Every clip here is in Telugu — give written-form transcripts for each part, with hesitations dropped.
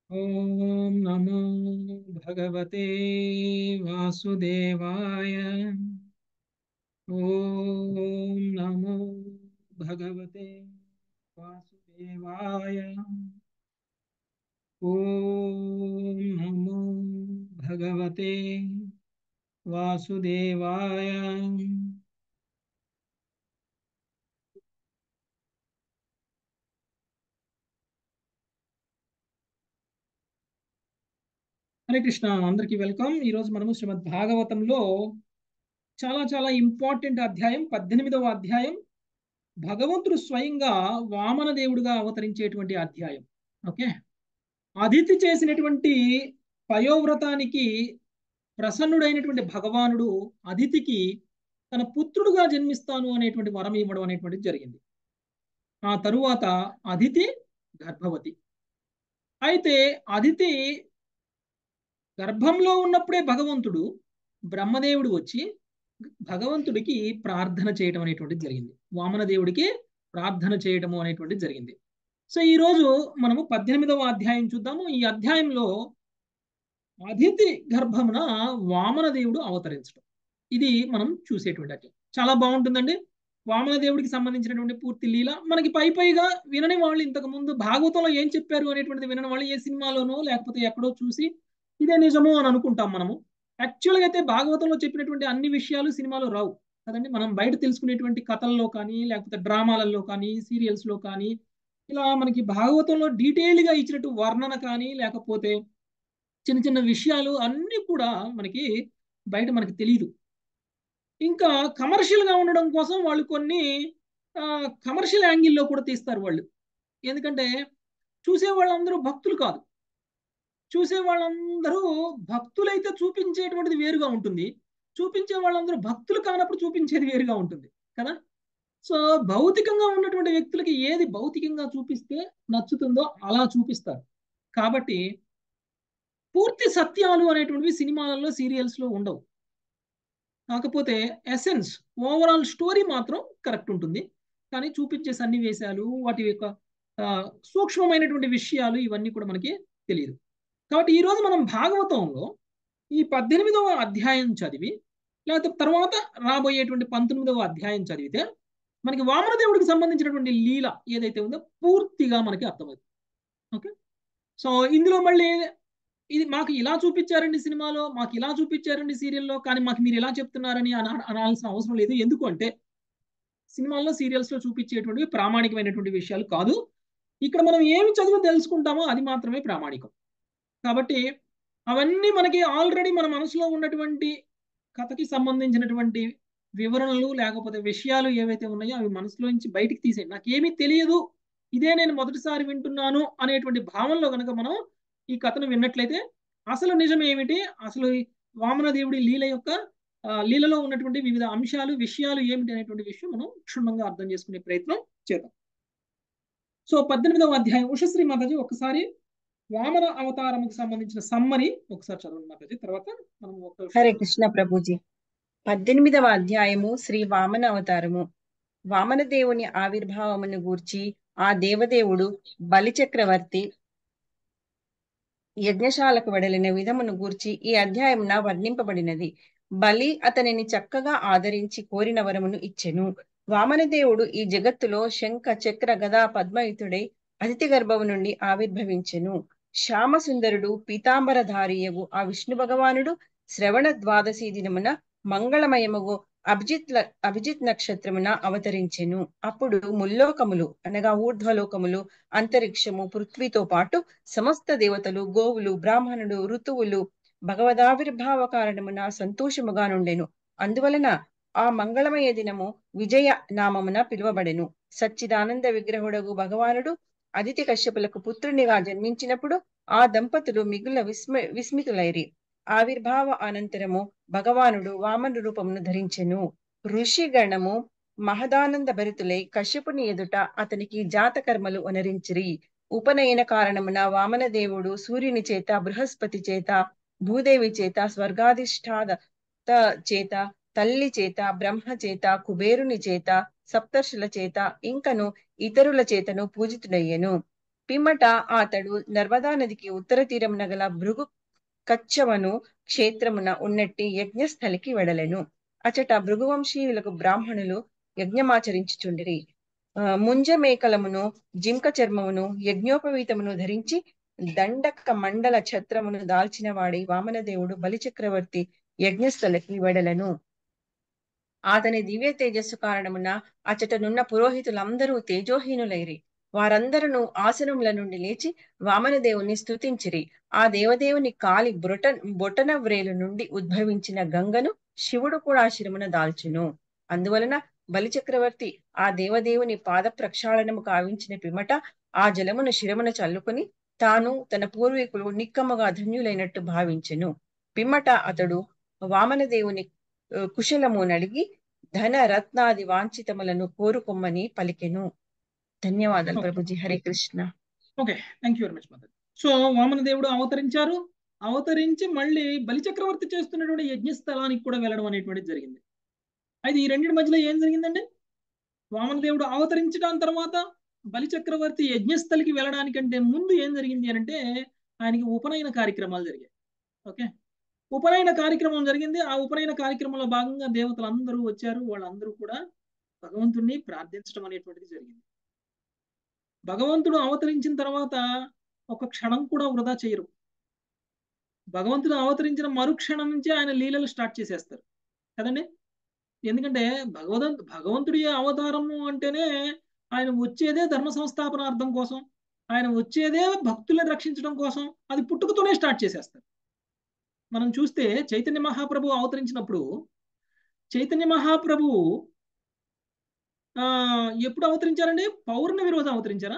ఓం నమో భగవతే వాసుదేవాయ. ఓం నమో భగవతే వాసుదేవాయ. ఓం నమో భగవతే వాసుదేవాయ. హరే కృష్ణ, అందరికీ వెల్కమ్. ఈరోజు మనము శ్రీమద్ భాగవతంలో చాలా చాలా ఇంపార్టెంట్ అధ్యాయం 18వ అధ్యాయం. భగవంతుడు స్వయంగా వామన దేవుడుగా అవతరించేటువంటి అధ్యాయం. ఓకే. అదితి చేసినటువంటి పయోవ్రతానికి ప్రసన్నుడైనటువంటి భగవానుడు అదితికి తన పుత్రుడుగా జన్మిస్తాను అనేటువంటి వరం ఇవ్వడం అనేటువంటిది జరిగింది. ఆ తరువాత అదితి గర్భవతి. అయితే అదితి గర్భంలో ఉన్నప్పుడే భగవంతుడు బ్రహ్మదేవుడు వచ్చి భగవంతుడికి ప్రార్థన చేయడం అనేటువంటిది జరిగింది. వామన దేవుడికి ప్రార్థన చేయడము అనేటువంటిది జరిగింది. సో ఈ రోజు మనము 18వ అధ్యాయం చూద్దాము. ఈ అధ్యాయంలో అదితి గర్భమున వామన దేవుడు అవతరించడం, ఇది మనం చూసేటువంటి అధ్యాయం. చాలా బాగుంటుందండి. వామన దేవుడికి సంబంధించినటువంటి పూర్తి లీల మనకి పైగా వినని వాళ్ళు, ఇంతకు ముందు భాగవతంలో ఏం చెప్పారు అనేటువంటిది వినని వాళ్ళు ఏ సినిమాలోనో లేకపోతే ఎక్కడో చూసి ఇదే నిజము అని అనుకుంటాం మనము. యాక్చువల్గా అయితే భాగవతంలో చెప్పినటువంటి అన్ని విషయాలు సినిమాలో రావు కదండి. మనం బయట తెలుసుకునేటువంటి కథల్లో కానీ లేకపోతే డ్రామాలలో కానీ సీరియల్స్ లో కానీ ఇలా మనకి భాగవతంలో డీటెయిల్డ్ గా ఇచ్చినట్టు వర్ణన కానీ లేకపోతే చిన్న చిన్న విషయాలు అన్నీ కూడా మనకి బయట మనకి తెలియదు. ఇంకా కమర్షియల్ గా ఉండడం కోసం వాళ్ళు కొన్ని కమర్షియల్ యాంగిల్లో కూడా తీస్తారు వాళ్ళు. ఎందుకంటే చూసే వాళ్ళందరూ భక్తులు కాదు. చూసే వాళ్ళందరూ భక్తులైతే చూపించేటువంటిది వేరుగా ఉంటుంది, చూపించే వాళ్ళందరూ భక్తులు కానప్పుడు చూపించేది వేరుగా ఉంటుంది కదా. సో భౌతికంగా ఉన్నటువంటి వ్యక్తులకి ఏది భౌతికంగా చూపిస్తే నచ్చుతుందో అలా చూపిస్తారు. కాబట్టి పూర్తి సత్యాలు అనేటువంటివి సినిమాలలో సీరియల్స్ లో ఉండవు. కాకపోతే ఎసెన్స్, ఓవరాల్ స్టోరీ మాత్రం కరెక్ట్ ఉంటుంది. కానీ చూపించే సన్నివేశాలు వాటి యొక్క సూక్ష్మమైనటువంటి విషయాలు ఇవన్నీ కూడా మనకి తెలియదు. కాబట్టి ఈరోజు మనం భాగవతంలో ఈ 18వ అధ్యాయం చదివి లేకపోతే తర్వాత రాబోయేటువంటి 19వ అధ్యాయం చదివితే మనకి వామన దేవుడికి సంబంధించినటువంటి లీల ఏదైతే ఉందో పూర్తిగా మనకి అర్థమవుతుంది. ఓకే. సో ఇందులో మళ్ళీ ఇది మాకు ఇలా చూపించారండి సినిమాలో, మాకు ఇలా చూపించారండి సీరియల్లో, కానీ మాకు మీరు ఇలా చెప్తున్నారని అనాల్సిన అవసరం లేదు. ఎందుకు అంటే సినిమాల్లో సీరియల్స్ లో చూపించేటువంటివి ప్రామాణికమైనటువంటి విషయాలు కాదు. ఇక్కడ మనం ఏమి చదివి తెలుసుకుంటామో అది మాత్రమే ప్రామాణికం. కాబట్టి అవన్నీ మనకి ఆల్రెడీ మన మనసులో ఉన్నటువంటి కథకి సంబంధించినటువంటి వివరణలు లేకపోతే విషయాలు ఏవైతే ఉన్నాయో అవి మనసులో నుంచి బయటికి తీసేయండి. నాకేమీ తెలియదు, ఇదే నేను మొదటిసారి వింటున్నాను అనేటువంటి భావనలో కనుక మనం ఈ కథను విన్నట్లయితే అసలు నిజం ఏమిటి, అసలు వామన దేవుడి లీల యొక్క లీలలో ఉన్నటువంటి వివిధ అంశాలు విషయాలు ఏమిటి అనేటువంటి విషయం మనం క్షుణ్ణంగా అర్థం చేసుకునే ప్రయత్నం చేద్దాం. సో 18వ అధ్యాయం ఉషశ్రీ మాతాజీ ఒకసారి వామన అవతారముకు సంబంధించిన సమ్మరి ఒకసారి చదవండి మాతాజీ, తర్వాత మనం హరే కృష్ణ ప్రభుజీ. 18వ అధ్యాయము శ్రీ వామన అవతారము. వామన దేవుని ఆవిర్భావమును గూర్చి ఆ దేవదేవుడు బలి చక్రవర్తి యజ్ఞశాలకు వెడలిన విధమును గూర్చి ఈ అధ్యాయమున వర్ణింపబడినది. బలి అతనిని చక్కగా ఆదరించి కోరిన వరమును ఇచ్చెను. వామనదేవుడు ఈ జగత్తులో శంఖ చక్ర గదా పద్మయుతుడై అతిథి గర్భము నుండి ఆవిర్భవించెను. శ్యామసుందరుడు పీతాంబరధారియగు ఆ విష్ణు భగవానుడు శ్రవణ ద్వాదశి దినమున మంగళమయముగు అభిజిత్ నక్షత్రమున అవతరించెను. అప్పుడు ముల్లోకములు అనగా ఊర్ధ్వలోకములు, అంతరిక్షము, పృథ్వీతో పాటు సమస్త దేవతలు, గోవులు, బ్రాహ్మణుడు, ఋతువులు భగవదావిర్భావ కారణమున సంతోషముగా నుండెను. అందువలన ఆ మంగళమయ దినము విజయ నామమున పిలువబడెను. సచ్చిదానంద విగ్రహుడగు భగవానుడు అదితి కశ్యపులకు పుత్రునిగా జన్మించినప్పుడు ఆ దంపతులు మిగుల విస్మితులైరి. ఆవిర్భావ అనంతరము భగవానుడు వామన రూపమును ధరించెను. ఋషిగణము మహదానంద భరితులై కశ్యపుని ఎదుట అతనికి జాతకర్మలు అనరించిరి. ఉపనయన కారణమున వామన దేవుడు సూర్యుని చేత, బృహస్పతి చేత, భూదేవి చేత, స్వర్గాధిష్టాత చేత, తల్లి చేత, బ్రహ్మ చేత, కుబేరుని చేత, సప్తర్షుల చేత ఇంకను ఇతరుల చేతను పూజితుడయ్యెను. పిమ్మట అతడు నర్మదా నదికి ఉత్తర తీరమున గల భృగు కచ్చవను క్షేత్రమున ఉన్నట్టి యజ్ఞస్థలికి వెడలెను. అచట భృగువంశీయులకు బ్రాహ్మణులు యజ్ఞమాచరించుచుండిరి. ముంజ మేకలమును జింక చర్మమును యజ్ఞోపవీతమును ధరించి దండక మండల ఛత్రమును దాల్చిన వాడి వామనదేవుడు బలిచక్రవర్తి యజ్ఞస్థలకి వెడలను. అతని దివ్య తేజస్సు కారణమున అచటనున్న పురోహితులందరూ తేజోహీనులైరి. వారందరూ ఆసనముల నుండి లేచి వామనదేవుని స్తుతించిరి. ఆ దేవదేవుని కాలి బొటన వ్రేలు నుండి ఉద్భవించిన గంగను శివుడు కూడా శిరమున దాల్చును. అందువలన బలిచక్రవర్తి ఆ దేవదేవుని పాద ప్రక్షాళనము కావించిన పిమ్మట ఆ జలమును శిరమున చల్లుకుని తాను తన పూర్వీకులు నిక్కముగా ధన్యులైనట్టు భావించెను. పిమ్మట అతడు వామనదేవుని కుశలము నడిగి ధన రత్నాది వాంఛితములను కోరుకొమ్మని పలికెను. ధన్యవాదాలు ప్రభుజీ. Hare Krishna. Okay, thank you very much mother. So Vamana దేవుడు అవతరించారు. అవతరించి మళ్ళీ బలిచక్రవర్తి చేస్తున్నటువంటి యజ్ఞస్థలానికి కూడా వెళ్ళడం అనేటువంటిది జరిగింది. అయితే ఈ రెండింటి మధ్యలో ఏం జరిగిందండి? వామన దేవుడు అవతరించడం తర్వాత బలిచక్రవర్తి యజ్ఞస్థలికి వెళ్ళడానికంటే ముందు ఏం జరిగింది అని అంటే ఆయనకి ఉపనయన కార్యక్రమాలు జరిగాయి. ఓకే, ఉపనయన కార్యక్రమం జరిగింది. ఆ ఉపనయన కార్యక్రమంలో భాగంగా దేవతలందరూ వచ్చారు. వాళ్ళందరూ కూడా భగవంతుణ్ణి ప్రార్థించడం అనేటువంటిది జరిగింది. భగవంతుడు అవతరించిన తర్వాత ఒక క్షణం కూడా వృధా చేయరు. భగవంతుడు అవతరించిన మరుక్షణం నుంచి ఆయన లీలలు స్టార్ట్ చేసేస్తారు కదండి. ఎందుకంటే భగవంతుడి అవతారము అంటేనే ఆయన వచ్చేదే ధర్మ సంస్థాపనార్థం కోసం, ఆయన వచ్చేదే భక్తులను రక్షించడం కోసం. అది పుట్టుకతోనే స్టార్ట్ చేసేస్తారు. మనం చూస్తే చైతన్య మహాప్రభు అవతరించినప్పుడు చైతన్య మహాప్రభు ఎప్పుడు అవతరించారండి? పౌర్ణమి రోజు అవతరించారా?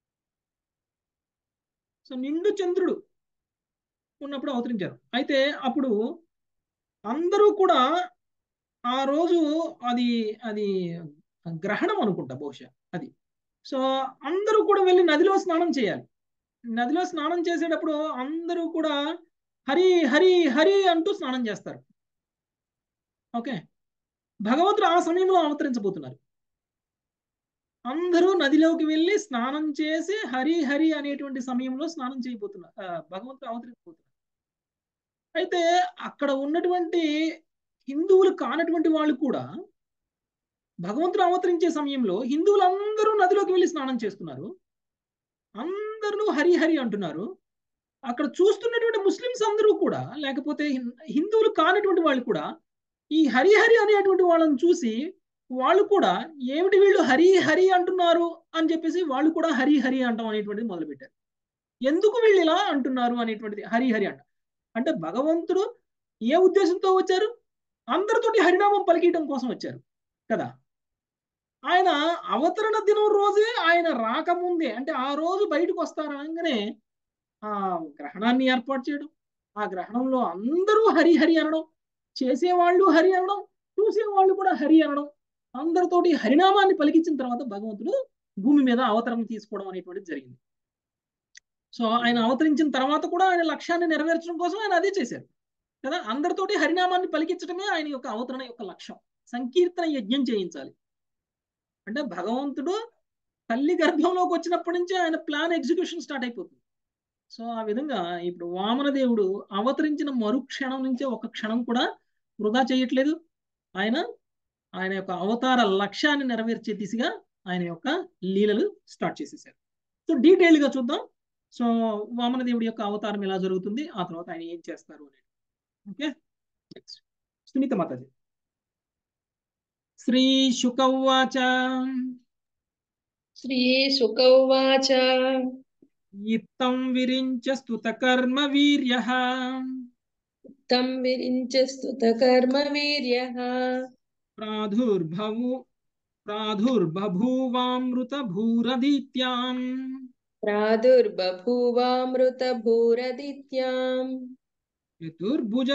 సో నిండు చంద్రుడు ఉన్నప్పుడు అవతరించారు. అయితే అప్పుడు అందరూ కూడా ఆ రోజు అది అది గ్రహణం అనుకుంటా బహుశా అది. సో అందరూ కూడా వెళ్ళి నదిలో స్నానం చేయాలి. నదిలో స్నానం చేసేటప్పుడు అందరూ కూడా హరి హరి హరి అంటూ స్నానం చేస్తారు. ఓకే, భగవంతుడు ఆ సమయంలో అవతరించబోతున్నారు. అందరూ నదిలోకి వెళ్ళి స్నానం చేసి హరి హరి అనేటువంటి సమయంలో స్నానం చేయబోతున్నారు. భగవంతుడు అవతరించబోతున్నారు. అయితే అక్కడ ఉన్నటువంటి హిందువులు కానటువంటి వాళ్ళు కూడా భగవంతుడు అవతరించే సమయంలో హిందువులందరూ నదిలోకి వెళ్ళి స్నానం చేస్తున్నారు. అందరూ హరి హరి అంటున్నారు. అక్కడ చూస్తున్నటువంటి ముస్లిమ్స్ అందరూ కూడా, లేకపోతే హిందువులు కానటువంటి వాళ్ళు కూడా ఈ హరి హరి అనేటువంటి వాళ్ళని చూసి వాళ్ళు కూడా ఏమిటి వీళ్ళు హరి హరి అంటున్నారు అని చెప్పేసి వాళ్ళు కూడా హరి హరి అంటాం అనేటువంటిది మొదలుపెట్టారు. ఎందుకు వీళ్ళు ఇలా అంటున్నారు అనేటువంటిది హరి హరి అంట. అంటే భగవంతుడు ఏ ఉద్దేశంతో వచ్చారు? అందరితోటి హరినామం పలికియడం కోసం వచ్చారు కదా. ఆయన అవతరణ దినం రోజే, ఆయన రాకముందే, అంటే ఆ రోజు బయటకు వస్తారనగానే ఆ గ్రహణాన్ని ఏర్పాటు చేయడం, ఆ గ్రహణంలో అందరూ హరి హరి అనడం, చేసేవాళ్ళు హరి అనడం, చూసేవాళ్ళు కూడా హరి అనడం, అందరితోటి హరినామాన్ని పలికించిన తర్వాత భగవంతుడు భూమి మీద అవతరణ తీసుకోవడం అనేటువంటిది జరిగింది. సో ఆయన అవతరించిన తర్వాత కూడా ఆయన లక్ష్యాన్ని నెరవేర్చడం కోసం ఆయన అదే చేశారు కదా. అందరితోటి హరినామాన్ని పలికించడమే ఆయన యొక్క అవతరణ యొక్క లక్ష్యం. సంకీర్తన యజ్ఞం చేయించాలి అంటే భగవంతుడు తల్లి గర్భంలోకి వచ్చినప్పటి నుంచి ఆయన ప్లాన్ ఎగ్జిక్యూషన్ స్టార్ట్ అయిపోతుంది. సో ఆ విధంగా ఇప్పుడు వామన దేవుడు అవతరించిన మరుక్షణం నుంచే ఒక క్షణం కూడా వృధా చేయట్లేదు. ఆయన యొక్క అవతార లక్ష్యాన్ని నెరవేర్చే దిశగా ఆయన యొక్క లీలలు స్టార్ట్ చేసేసారు. సో డీటెయిల్గా చూద్దాం. సో వామన దేవుడి యొక్క అవతారం ఎలా జరుగుతుంది, ఆ తర్వాత ఆయన ఏం చేస్తారు అనేది. ఓకే, నెక్స్ట్ సునీత మాతాజీ. శ్రీ శుక ఉవాచ. శ్రీ శుక ఉవాచ. ఇత్తం విరించ స్తుత కర్మ వీర్యః. తం విరించ స్తుత కర్మ వీర్యః. ప్రాదుర్బభూవామృత భూరదీత్యాం. ప్రాదుర్బభూవామృత భూరదిత్యాం. చతుర్భుజ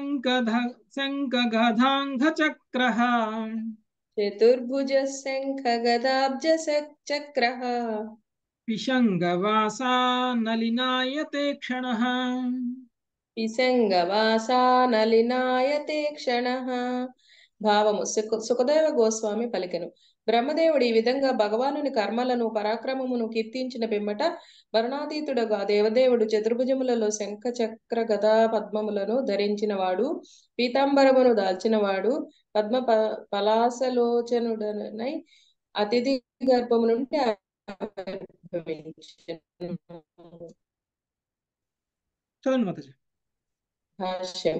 శంఖగదాంఘ చక్రః. చతుర్భుజ శంఖ గదాబ్జ చక్రః. పిశంగవాసా నలినాయతే క్షణః. పిశంగవాసా నలినాయతే క్షణః. భావము సుఖదేవ గోస్వామి పలికెను. బ్రహ్మదేవుడు ఈ విధంగా భగవానుని కర్మలను పరాక్రమమును కీర్తించిన పిమ్మట మరణాతీతుడుగా దేవదేవుడు చతుర్భుజములలో శంఖ చక్ర గదా పద్మములను ధరించినవాడు, పీతాంబరమును దాల్చినవాడు, పలాసలోచనుడనై అతిథి గర్భము నుండి ఆవిర్భవించెను. చదవండి మాతాజీ. భాష్యం.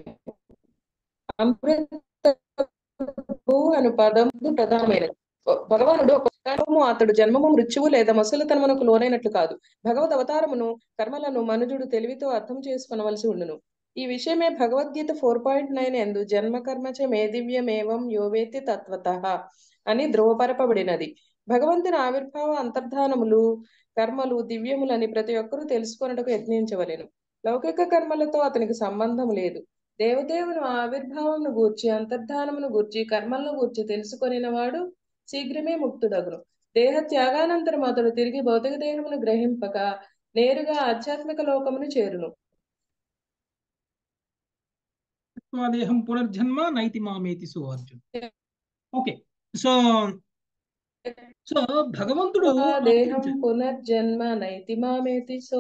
అమృతపు అను పదము ప్రధానమైనది. భగవానుడు ఒక కర్మము అతడు జన్మము మృత్యువు లేదా ముసలితనమునకు లోనైనట్లు కాదు. భగవద్ అవతారమును కర్మలను మనుజుడు తెలివితో అర్థం చేసుకొనవలసి ఉండును. ఈ విషయమే భగవద్గీత 4.9 యందు జన్మ కర్మచ మే దివ్యమేవం యోవేతి తత్వతః అని ధ్రువపరపబడినది. భగవంతుని ఆవిర్భావ అంతర్ధానములు కర్మలు దివ్యములని ప్రతి ఒక్కరూ తెలుసుకొనుటకు యత్నించవలెను. లౌకిక కర్మలతో అతనికి సంబంధం లేదు. దేవదేవుని ఆవిర్భావమును గూర్చి అంతర్ధానమును గూర్చి కర్మలను గూర్చి తెలుసుకొనిన వాడు శీఘ్రమే ముక్తుడగును. దేహ త్యాగానంతరం అతడు తిరిగి భౌతిక దేహమును గ్రహింపక నేరుగా ఆధ్యాత్మిక లోకమును చేరును. దేహం పునర్జన్మ నైతి మామేతి సో అర్జున్. ఓకే, సో సో భగవంతుడు దేహం పునర్జన్మ నైతి మామేతి సో.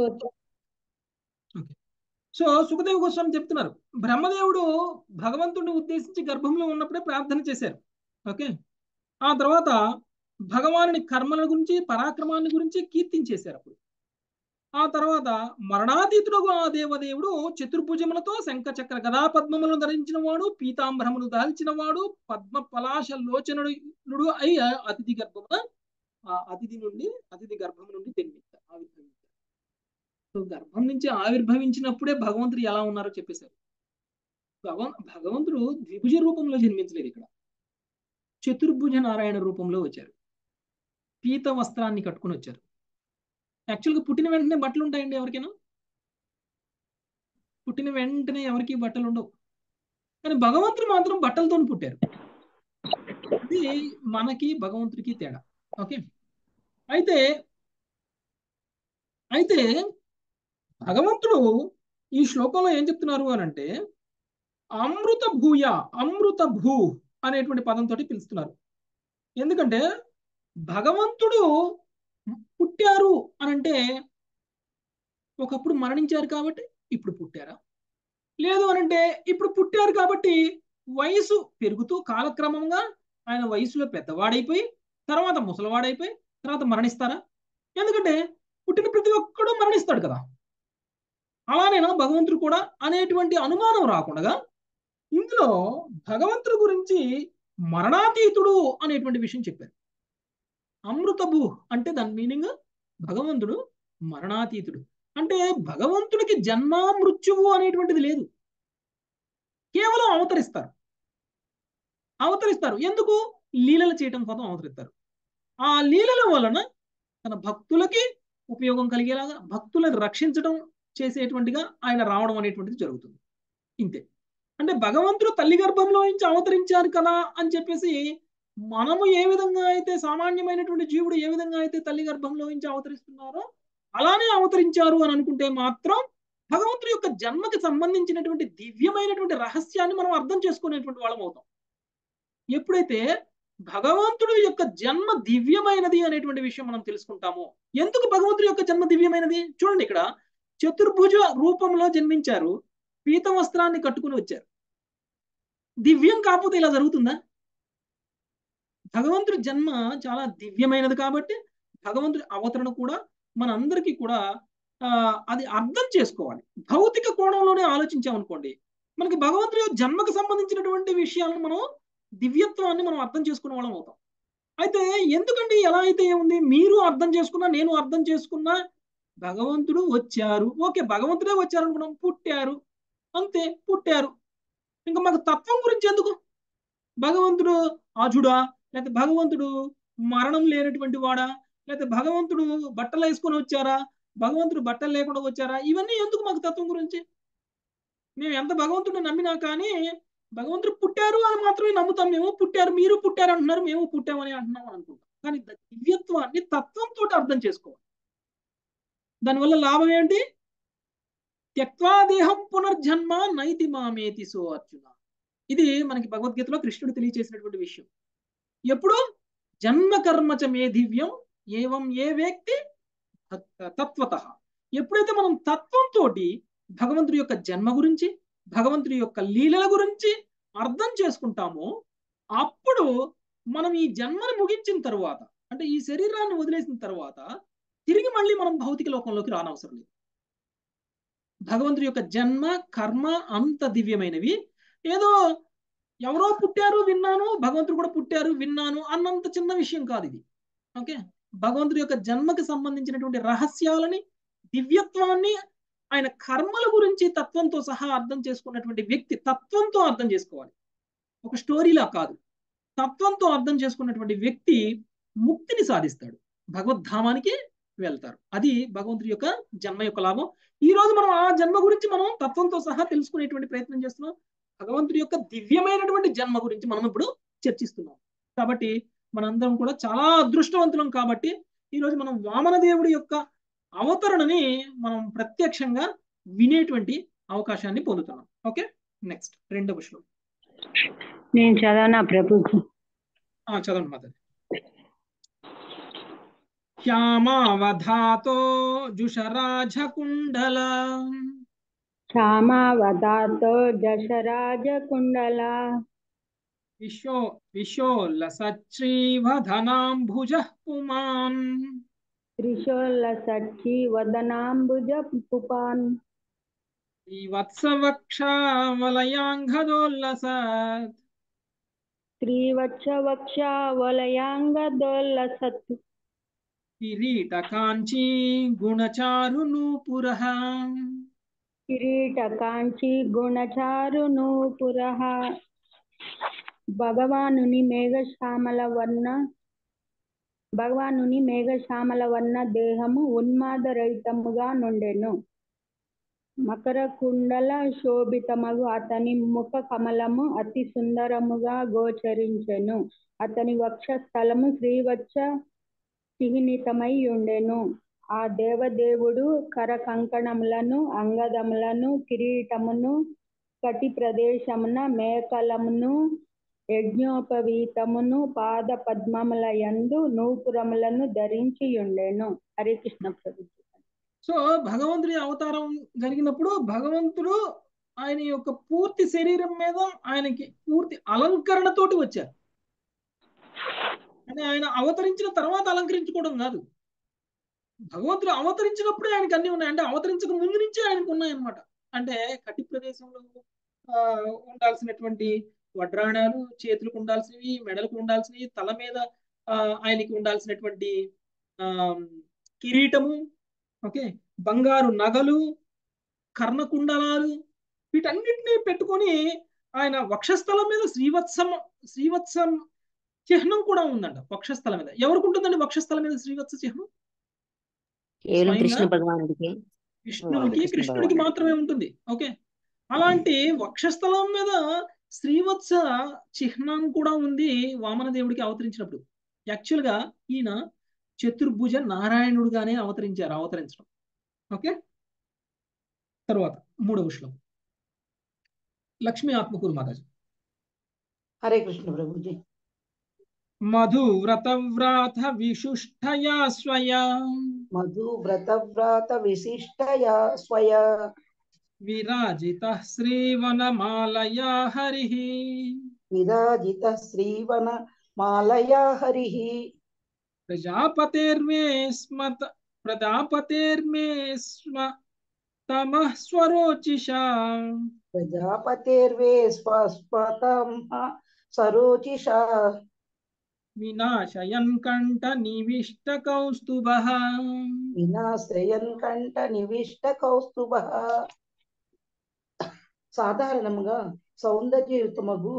సో సుఖదేవ గోస్వామి చెప్తున్నారు, బ్రహ్మదేవుడు భగవంతుడిని ఉద్దేశించి గర్భంలో ఉన్నప్పుడే ప్రార్థన చేశారు. ఓకే, ఆ తర్వాత భగవానుని కర్మల గురించి పరాక్రమాన్ని గురించి కీర్తించేశారు. అప్పుడు ఆ తర్వాత మరణాతీతుడు ఆ దేవదేవుడు చతుర్భుజములతో శంఖ చక్ర గదా పద్మములను ధరించిన వాడు, పీతాంబరమును దాల్చిన వాడు, పద్మ పలాశ లోచనుడు అయి అతిథి గర్భమున అతిథి గర్భము నుండి ఆవిర్భవించారు. సో గర్భం నుంచి ఆవిర్భవించినప్పుడే భగవంతుడు ఎలా ఉన్నారో చెప్పేశారు. భగవంతుడు ద్విభుజ రూపంలో జన్మించలేదు, ఇక్కడ చతుర్భుజ నారాయణ రూపంలో వచ్చారు. పీత వస్త్రాన్ని కట్టుకుని వచ్చారు. యాక్చువల్గా పుట్టిన వెంటనే బట్టలు ఉంటాయండి ఎవరికైనా? పుట్టిన వెంటనే ఎవరికి బట్టలు ఉండవు, కానీ భగవంతుడు మాత్రం బట్టలతో పుట్టారు. ఇది మనకి భగవంతుడికి తేడా. ఓకే, అయితే అయితే భగవంతుడు ఈ శ్లోకంలో ఏం చెప్తున్నారు అని అంటే అమృత భూ అనేటువంటి పదంతో పిలుస్తున్నారు. ఎందుకంటే భగవంతుడు పుట్టారు అనంటే ఒకప్పుడు మరణించారు కాబట్టి ఇప్పుడు పుట్టారా, లేదు అనంటే ఇప్పుడు పుట్టారు కాబట్టి వయసు పెరుగుతూ కాలక్రమంగా ఆయన వయసులో పెద్దవాడైపోయి తర్వాత ముసలివాడైపోయి తర్వాత మరణిస్తారా? ఎందుకంటే పుట్టిన ప్రతి ఒక్కడు మరణిస్తాడు కదా, అలానేనా భగవంతుడు కూడా అనేటువంటి అనుమానం రాకుండా ఇందులో భగవంతుడి గురించి మరణాతీతుడు అనేటువంటి విషయం చెప్పారు. అమృతభూ అంటే దాని మీనింగ్ భగవంతుడు మరణాతీతుడు. అంటే భగవంతుడికి జన్మ మృత్యువు అనేటువంటిది లేదు, కేవలం అవతరిస్తారు. ఎందుకు? లీలలు చేయటం కోసం అవతరిస్తారు. ఆ లీలల వలన తన భక్తులకి ఉపయోగం కలిగేలాగా భక్తులను రక్షించడం చేసేటువంటిగా ఆయన రావడం అనేటువంటిది జరుగుతుంది. ఇంతే. అంటే భగవంతుడు తల్లి గర్భంలో నుంచి అవతరించారు కదా అని చెప్పేసి మనము ఏ విధంగా అయితే సామాన్యమైనటువంటి జీవుడు ఏ విధంగా అయితే తల్లి గర్భంలో నుంచి అవతరిస్తున్నారో అలానే అవతరించారు అని అనుకుంటే మాత్రం భగవంతుడి యొక్క జన్మకి సంబంధించినటువంటి దివ్యమైనటువంటి రహస్యాన్ని మనం అర్థం చేసుకునేటువంటి వాళ్ళం అవుతాం. ఎప్పుడైతే భగవంతుడి యొక్క జన్మ దివ్యమైనది అనేటువంటి విషయం మనం తెలుసుకుంటామో. ఎందుకు భగవంతుడి యొక్క జన్మ దివ్యమైనది? చూడండి, ఇక్కడ చతుర్భుజ రూపంలో జన్మించారు, పీత వస్త్రాన్ని కట్టుకుని వచ్చారు. దివ్యం కాకపోతే ఇలా జరుగుతుందా? భగవంతుడి జన్మ చాలా దివ్యమైనది కాబట్టి భగవంతుడి అవతరణ కూడా మనందరికీ కూడా అది అర్థం చేసుకోవాలి. భౌతిక కోణంలోనే ఆలోచించామనుకోండి, మనకి భగవంతుడి జన్మకు సంబంధించినటువంటి విషయాలను మనం దివ్యత్వాన్ని మనం అర్థం చేసుకునే వాళ్ళం అవుతాం. అయితే ఎందుకండి ఎలా అయితే ఏముంది, మీరు అర్థం చేసుకున్నా నేను అర్థం చేసుకున్నా భగవంతుడు వచ్చారు, ఓకే భగవంతుడే వచ్చారు అనుకున్నాం, పుట్టారు, అంతే పుట్టారు. ఇంకా మాకు తత్వం గురించి ఎందుకు? భగవంతుడు అజుడా, లేకపోతే భగవంతుడు మరణం లేనటువంటి వాడా, లేకపోతే భగవంతుడు బట్టలు వేసుకొని వచ్చారా, భగవంతుడు బట్టలు లేకుండా వచ్చారా, ఇవన్నీ ఎందుకు మాకు తత్వం గురించి? మేము ఎంత భగవంతుడిని నమ్మినా కానీ భగవంతుడు పుట్టారు అని మాత్రమే నమ్ముతాం. మేము పుట్టారు, మీరు పుట్టారు అంటున్నారు, మేము పుట్టామని అంటున్నాం అనుకుంటాం. కానీ దివ్యత్వాన్ని తత్వంతో అర్థం చేసుకోవాలి. దానివల్ల లాభం ఏంటి? త్యక్వా దేహం పునర్జన్మ నైతి మామేతి సో అర్జున. ఇది మనకి భగవద్గీతలో కృష్ణుడు తెలియజేసినటువంటి విషయం. ఎప్పుడు జన్మ కర్మ చ మే దివ్యం ఏవం ఏ వ్యక్తి తత్వత. ఎప్పుడైతే మనం తత్వంతో భగవంతుడి యొక్క జన్మ గురించి, భగవంతుడి యొక్క లీలల గురించి అర్థం చేసుకుంటామో, అప్పుడు మనం ఈ జన్మను ముగించిన తర్వాత, అంటే ఈ శరీరాన్ని వదిలేసిన తర్వాత తిరిగి మళ్ళీ మనం భౌతిక లోకంలోకి రానవసరం లేదు. భగవంతుడి యొక్క జన్మ కర్మ అంత దివ్యమైనవి. ఏదో ఎవరో పుట్టారు విన్నాను, భగవంతుడు కూడా పుట్టారు విన్నాను అన్నంత చిన్న విషయం కాదు ఇది. ఓకే, భగవంతుడి యొక్క జన్మకి సంబంధించినటువంటి రహస్యాలని, దివ్యత్వాన్ని, ఆయన కర్మల గురించి తత్వంతో సహా అర్థం చేసుకున్నటువంటి వ్యక్తి తత్వంతో అర్థం చేసుకోవాలి, ఒక స్టోరీలా కాదు. తత్వంతో అర్థం చేసుకున్నటువంటి వ్యక్తి ముక్తిని సాధిస్తాడు, భగవద్ధామానికి వెళ్తారు. అది భగవంతుడి యొక్క జన్మ యొక్క లాభం. ఈ రోజు మనం ఆ జన్మ గురించి మనం తత్వంతో సహా తెలుసుకునేటువంటి ప్రయత్నం చేస్తున్నాం. భగవంతుడి యొక్క దివ్యమైనటువంటి జన్మ గురించి మనం ఇప్పుడు చర్చిస్తున్నాం. కాబట్టి మనందరం కూడా చాలా అదృష్టవంతులం. కాబట్టి ఈరోజు మనం వామన దేవుడి యొక్క అవతరణని మనం ప్రత్యక్షంగా వినేటువంటి అవకాశాన్ని పొందుతున్నాం. ఓకే, నెక్స్ట్ రెండవ శ్లోకం నేను చదవనా ప్రభుజీ? చదవండి మాతాజీ. శ్యామావధాతో జుషరాజకుండల క్షామావధాతో జశరాజకుండల విశోల్లసచ్రీవధనాంభుజ పుమాన్ త్రిశోల్లసచ్చి వదనాంబుజ పుపాన్ శ్రీవత్సవక్షావలయాంఘదోల్లసత్ శ్రీవత్సవక్షావలయాంగదోల్లసత్ కిరీటకాంచీ గుణచారునూపురః కిరీటకాంచి గుణచారునూపురః. భగవానుని మేఘశ్యామల వర్ణ దేహము ఉన్మాదరహితముగా నుండెను. మకర కుండల శోభితమగు అతని ముఖ కమలము అతి సుందరముగా గోచరించెను. అతని వక్షస్థలము శ్రీవత్స చిహ్నితమై ఉండెను. ఆ దేవదేవుడు కర కంకణములను, అంగదములను, కిరీటమును, కటి ప్రదేశమున మేకలమును, యజ్ఞోపవీతమును, పాద పద్మముల యందు నూపురములను ధరించి ఉండెను. హరే కృష్ణ ప్రభు. సో భగవంతుడి అవతారం జరిగినప్పుడు భగవంతుడు ఆయన యొక్క పూర్తి శరీరం మీద ఆయనకి పూర్తి అలంకరణతోటి వచ్చారు. అంటే ఆయన అవతరించిన తర్వాత అలంకరించుకోవడం కాదు, భగవంతుడు అవతరించినప్పుడే ఆయనకి అన్ని ఉన్నాయి. అంటే అవతరించక ముందు నుంచే ఆయనకు ఉన్నాయన్నమాట. అంటే కటి ప్రదేశంలో ఉండాల్సినటువంటి వడ్రాణాలు, చేతులకు ఉండాల్సినవి, మెడలకు ఉండాల్సినవి, తల మీద ఆయనకి ఉండాల్సినటువంటి కిరీటము, ఓకే, బంగారు నగలు, కర్ణకుండలాలు, వీటన్నిటిని పెట్టుకొని ఆయన వక్షస్థలం మీద శ్రీవత్సం చిహ్నం కూడా ఉందంట. వక్షస్థలం మీద ఎవరికి ఉంటుందండి? వక్షస్థలం మీద శ్రీవత్స చిహ్నం కృష్ణుడికి మాత్రమే ఉంటుంది. ఓకే, అలాంటి వక్షస్థలం మీద శ్రీవత్స చిహ్నం కూడా ఉంది వామన దేవుడికి అవతరించినప్పుడు. యాక్చువల్ గా ఈయన చతుర్భుజ నారాయణుడుగానే అవతరించడం. ఓకే, తర్వాత మూడవ శ్లోకం లక్ష్మీ ఆత్మకూరు మాతాజీ. హరే కృష్ణ ప్రభుజీ. మధువ్రతవ్రాత విశిష్టయా స్వయ విరాజిత శ్రీవనమాలయా హరిః ప్రజాపతేర్మే తమః స్వరోచిషా వినాశయన్ కంఠ నివిష్ట కౌస్తుభః. సాధారణముగా సౌందర్యయుతమగు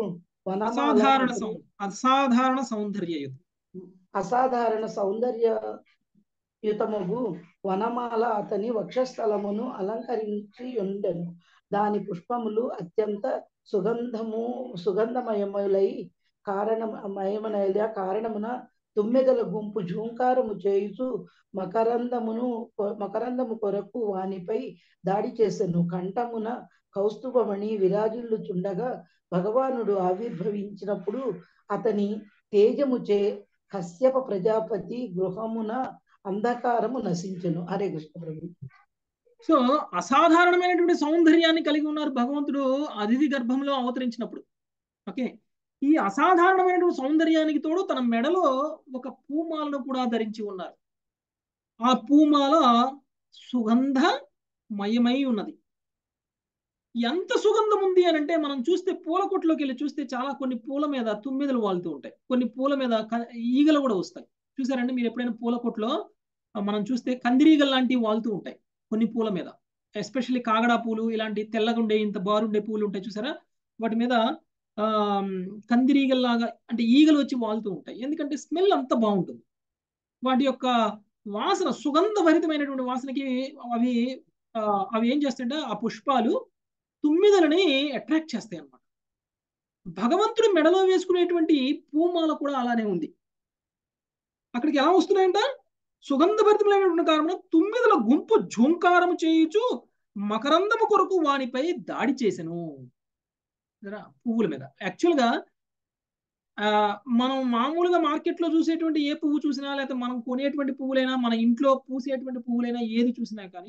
అసాధారణ సౌందర్యయుతమగు వనమాల అతని వక్షస్థలమును అలంకరించి ఉండెను. దాని పుష్పములు అత్యంత సుగంధమయములై కారణమున తుమ్మెదల గుంపు ఝూంకారము చేయుచు మకరందము కొరకు వానిపై దాడి చేసెను. కంఠమున కౌస్తుభమణి విరాజిల్లుచుండగా భగవానుడు ఆవిర్భవించినప్పుడు అతని తేజముచే కశ్యప ప్రజాపతి గృహమున అంధకారము నశించును. హరే కృష్ణ ప్రభు. సో అసాధారణమైనటువంటి సౌందర్యాన్ని కలిగి ఉన్నారు భగవంతుడు అదితి గర్భంలో అవతరించినప్పుడు. ఓకే, ఈ అసాధారణమైనటువంటి సౌందర్యానికి తోడు తన మెడలో ఒక పూమాలను కూడా ధరించి ఉన్నారు. ఆ పూమాల సుగంధమయమై ఉన్నది. ఎంత సుగంధం ఉంది అని అంటే మనం చూస్తే పూల కొట్టులోకి వెళ్ళి చూస్తే చాలా కొన్ని పూల మీద తుమ్మిదలు వాలుతూ ఉంటాయి, కొన్ని పూల మీద ఈగలు కూడా వస్తాయి. చూసారంటే మీరు ఎప్పుడైనా పూల కొట్లో మనం చూస్తే కందిరీగలు లాంటివి వాలుతూ ఉంటాయి కొన్ని పూల మీద, ఎస్పెషల్లీ కాగడా పూలు ఇలాంటి తెల్లగుండే ఇంత బారుండే పూలు ఉంటాయి చూసారా, వాటి మీద కందిరీగల్లాగా అంటే ఈగలు వచ్చి వాలుతూ ఉంటాయి. ఎందుకంటే స్మెల్ అంత బాగుంటుంది. వాటి యొక్క వాసన సుగంధభరితమైనటువంటి వాసనకి అవి అవి ఏం చేస్తాయంటే ఆ పుష్పాలు తుమ్మిదలని అట్రాక్ట్ చేస్తాయి అన్నమాట. భగవంతుడు మెడలో వేసుకునేటువంటి పూమాల కూడా అలానే ఉంది. అక్కడికి ఎలా వస్తున్నాయంట, సుగంధభరితమైనటువంటి కారణం తుమ్మిదల గుంపు ఝుంకారము చేయుచు మకరందము కొరకు వానిపై దాడి చేసెను. పువ్వుల మీద యాక్చువల్గా మనం మామూలుగా మార్కెట్లో చూసేటువంటి ఏ పువ్వు చూసినా లేకపోతే మనం కొనేటువంటి పువ్వులైనా మన ఇంట్లో పూసేటువంటి పువ్వులైనా ఏది చూసినా కానీ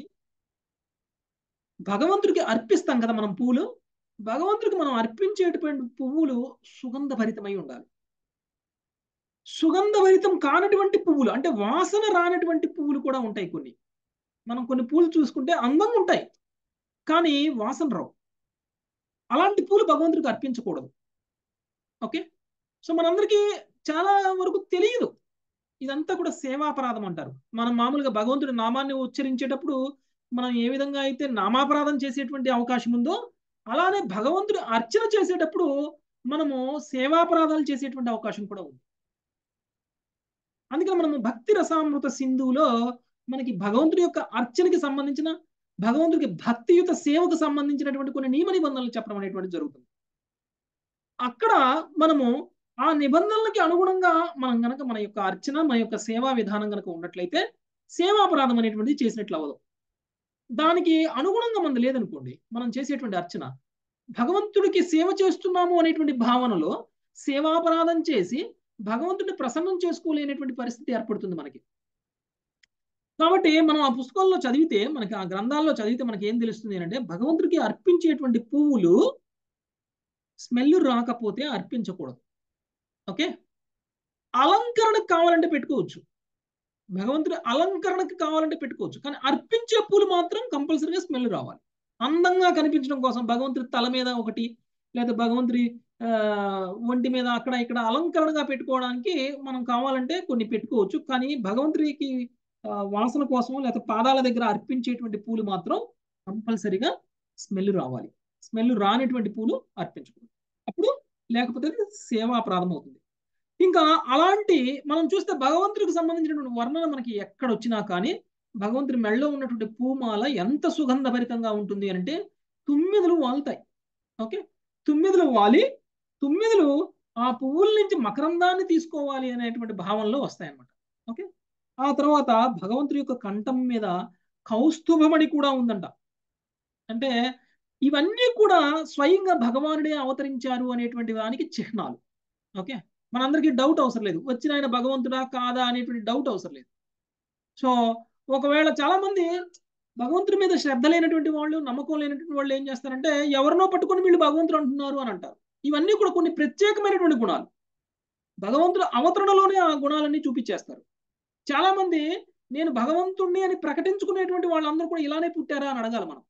భగవంతుడికి అర్పిస్తాం కదా మనం పువ్వులు. భగవంతుడికి మనం అర్పించేటువంటి పువ్వులు సుగంధభరితమై ఉండాలి. సుగంధభరితం కానటువంటి పువ్వులు అంటే వాసన రానటువంటి పువ్వులు కూడా ఉంటాయి కొన్ని. మనం కొన్ని పూలు చూసుకుంటే అందంగా ఉంటాయి కానీ వాసన రావు. అలాంటి పూలు భగవంతుడికి అర్పించకూడదు. ఓకే, సో మనందరికీ చాలా వరకు తెలియదు. ఇదంతా కూడా సేవాపరాధం అంటారు. మనం మామూలుగా భగవంతుడి నామాన్ని ఉచ్చరించేటప్పుడు మనం ఏ విధంగా అయితే నామాపరాధం చేసేటువంటి అవకాశం ఉందో అలానే భగవంతుడి అర్చన చేసేటప్పుడు మనము సేవాపరాధాలు చేసేటువంటి అవకాశం కూడా ఉంది. అందుకని మనము భక్తి రసామృత సింధువులో మనకి భగవంతుడి యొక్క అర్చనకి సంబంధించిన భగవంతుడికి భక్తియుత సేవకు సంబంధించినటువంటి కొన్ని నియమ నిబంధనలు చెప్పడం అనేటువంటి జరుగుతుంది. అక్కడ మనము ఆ నిబంధనలకి అనుగుణంగా మనం గనక మన యొక్క అర్చన మన యొక్క సేవా విధానం గనక ఉన్నట్లయితే సేవాపరాధం అనేటువంటిది చేసినట్లు అవ్వదు. దానికి అనుగుణంగా మనం లేదనుకోండి, మనం చేసేటువంటి అర్చన భగవంతుడికి సేవ చేస్తున్నాము అనేటువంటి భావనలో సేవాపరాధం చేసి భగవంతుడిని ప్రసన్నం చేసుకోలేనటువంటి పరిస్థితి ఏర్పడుతుంది మనకి. కాబట్టి మనం ఆ పుస్తకాల్లో చదివితే మనకి ఆ గ్రంథాల్లో చదివితే మనకి ఏం తెలుస్తుంది అంటే భగవంతుడికి అర్పించేటువంటి పువ్వులు స్మెల్ రాకపోతే అర్పించకూడదు. ఓకే, అలంకరణకు కావాలంటే పెట్టుకోవచ్చు, భగవంతుడి అలంకరణకు కావాలంటే పెట్టుకోవచ్చు, కానీ అర్పించే పూలు మాత్రం కంపల్సరీగా స్మెల్ రావాలి. అందంగా కనిపించడం కోసం భగవంతుడి తల మీద ఒకటి లేదా భగవంతుడి ఒంటి మీద అక్కడ ఇక్కడ అలంకరణగా పెట్టుకోవడానికి మనం కావాలంటే కొన్ని పెట్టుకోవచ్చు, కానీ భగవంతుడికి వాసన కోసం లేకపోతే పాదాల దగ్గర అర్పించేటువంటి పూలు మాత్రం కంపల్సరీగా స్మెల్ రావాలి. స్మెల్ రానిటువంటి పూలు అర్పించకూడదు, అప్పుడు లేకపోతే సేవాపరాధం అవుతుంది. ఇంకా అలాంటి మనం చూస్తే భగవంతుడికి సంబంధించినటువంటి వర్ణన మనకి ఎక్కడ వచ్చినా కానీ భగవంతుడి మెడలో ఉన్నటువంటి పూమాల ఎంత సుగంధభరితంగా ఉంటుంది అంటే తుమ్మిదలు వాలుతాయి. ఓకే, తుమ్మిదలు వాలి తుమ్మిదలు ఆ పువ్వుల నుంచి మకరందాన్ని తీసుకోవాలి అనేటువంటి భావనలో వస్తాయన్నమాట. ఓకే, ఆ తర్వాత భగవంతుడి యొక్క కంఠం మీద కౌస్తుభమణి కూడా ఉందంట. అంటే ఇవన్నీ కూడా స్వయంగా భగవానుడే అవతరించారు అనేటువంటి దానికి చిహ్నాలు. ఓకే, మనందరికీ డౌట్ అవసరం లేదు, వచ్చిన ఆయన భగవంతుడా కాదా అనేటువంటి డౌట్ అవసరం లేదు. సో ఒకవేళ చాలా మంది భగవంతుడి మీద శ్రద్ధ లేనటువంటి వాళ్ళు నమ్మకం లేనటువంటి వాళ్ళు ఏం చేస్తారంటే ఎవరినో పట్టుకొని వీళ్ళు భగవంతుడు అంటున్నారు అని అంటారు. ఇవన్నీ కూడా కొన్ని ప్రత్యేకమైనటువంటి గుణాలు, భగవంతుడు అవతరణలోనే ఆ గుణాలన్నీ చూపించేస్తారు. చాలా మంది నేను భగవంతుణ్ణి అని ప్రకటించుకునేటువంటి వాళ్ళందరూ కూడా ఇలానే పుట్టారా అని అడగాలి మనం.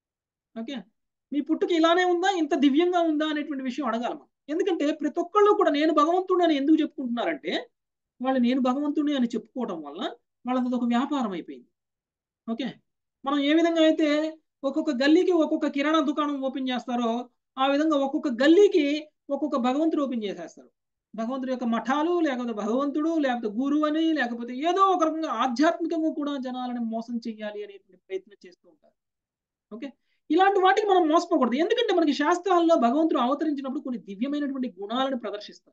ఓకే, మీ పుట్టుక ఇలానే ఉందా, ఇంత దివ్యంగా ఉందా అనేటువంటి విషయం అడగాలి మనం. ఎందుకంటే ప్రతి ఒక్కళ్ళు కూడా నేను భగవంతుడిని అని ఎందుకు చెప్పుకుంటున్నారంటే వాళ్ళు నేను భగవంతుడిని అని చెప్పుకోవడం వల్ల వాళ్ళది ఒక వ్యాపారం అయిపోయింది. ఓకే, మనం ఏ విధంగా అయితే ఒక్కొక్క గల్లీకి ఒక్కొక్క కిరాణా దుకాణం ఓపెన్ చేస్తారో ఆ విధంగా ఒక్కొక్క గల్లీకి ఒక్కొక్క భగవంతుడు ఓపెన్ చేసేస్తారు. భగవంతుడి యొక్క మఠాలు లేకపోతే భగవంతుడు లేకపోతే గురువు అని లేకపోతే ఏదో ఒక రకంగా ఆధ్యాత్మికంగా కూడా జనాలను మోసం చేయాలి అనేటువంటి ప్రయత్నం చేస్తూ ఉంటారు. ఓకే, ఇలాంటి వాటికి మనం మోసపోకూడదు. ఎందుకంటే మనకి శాస్త్రాల్లో భగవంతుడు అవతరించినప్పుడు కొన్ని దివ్యమైనటువంటి గుణాలను ప్రదర్శిస్తారు.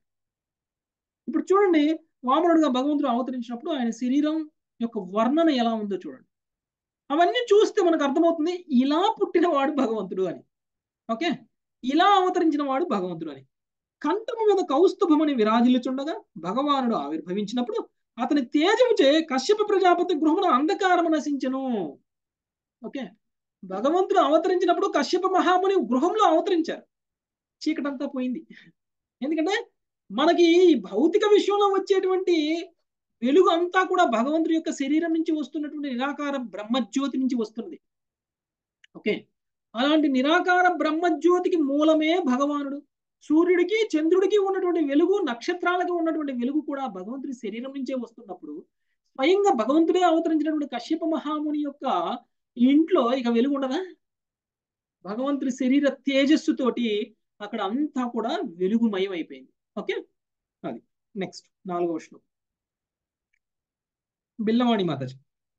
ఇప్పుడు చూడండి, వామనుడుగా భగవంతుడు అవతరించినప్పుడు ఆయన శరీరం యొక్క వర్ణన ఎలా ఉందో చూడండి. అవన్నీ చూస్తే మనకు అర్థమవుతుంది ఇలా పుట్టిన వాడు భగవంతుడు అని. ఓకే, ఇలా అవతరించిన వాడు భగవంతుడు అని. కంఠము మీద కౌస్తుభమని విరాజిల్లుచుండగా భగవానుడు ఆవిర్భవించినప్పుడు అతని తేజముచే కశ్యప ప్రజాపతి గృహమున అంధకారము నశించెను. ఓకే, భగవంతుడు అవతరించినప్పుడు కశ్యప మహాముని గృహంలో అవతరించారు, చీకటంతా పోయింది. ఎందుకంటే మనకి ఈ భౌతిక విశ్వంలో వచ్చేటువంటి వెలుగు అంతా కూడా భగవంతుడి యొక్క శరీరం నుంచి వస్తున్నటువంటి నిరాకార బ్రహ్మజ్యోతి నుంచి వస్తున్నది. ఓకే, అలాంటి నిరాకార బ్రహ్మజ్యోతికి మూలమే భగవానుడు. సూర్యుడికి చంద్రుడికి ఉన్నటువంటి వెలుగు, నక్షత్రాలకు ఉన్నటువంటి వెలుగు కూడా భగవంతుడి శరీరం నుంచే వస్తున్నప్పుడు స్వయంగా భగవంతుడే అవతరించినటువంటి కశ్యప మహాముని యొక్క ఇంట్లో ఇక వెలుగు ఉండదా? భగవంతుడి శరీర తేజస్సుతోటి అక్కడ అంతా కూడా వెలుగుమయం అయిపోయింది. ఓకే, అది నెక్స్ట్ 4వ శ్లోకం. బిల్లవాణి మాతాజీ.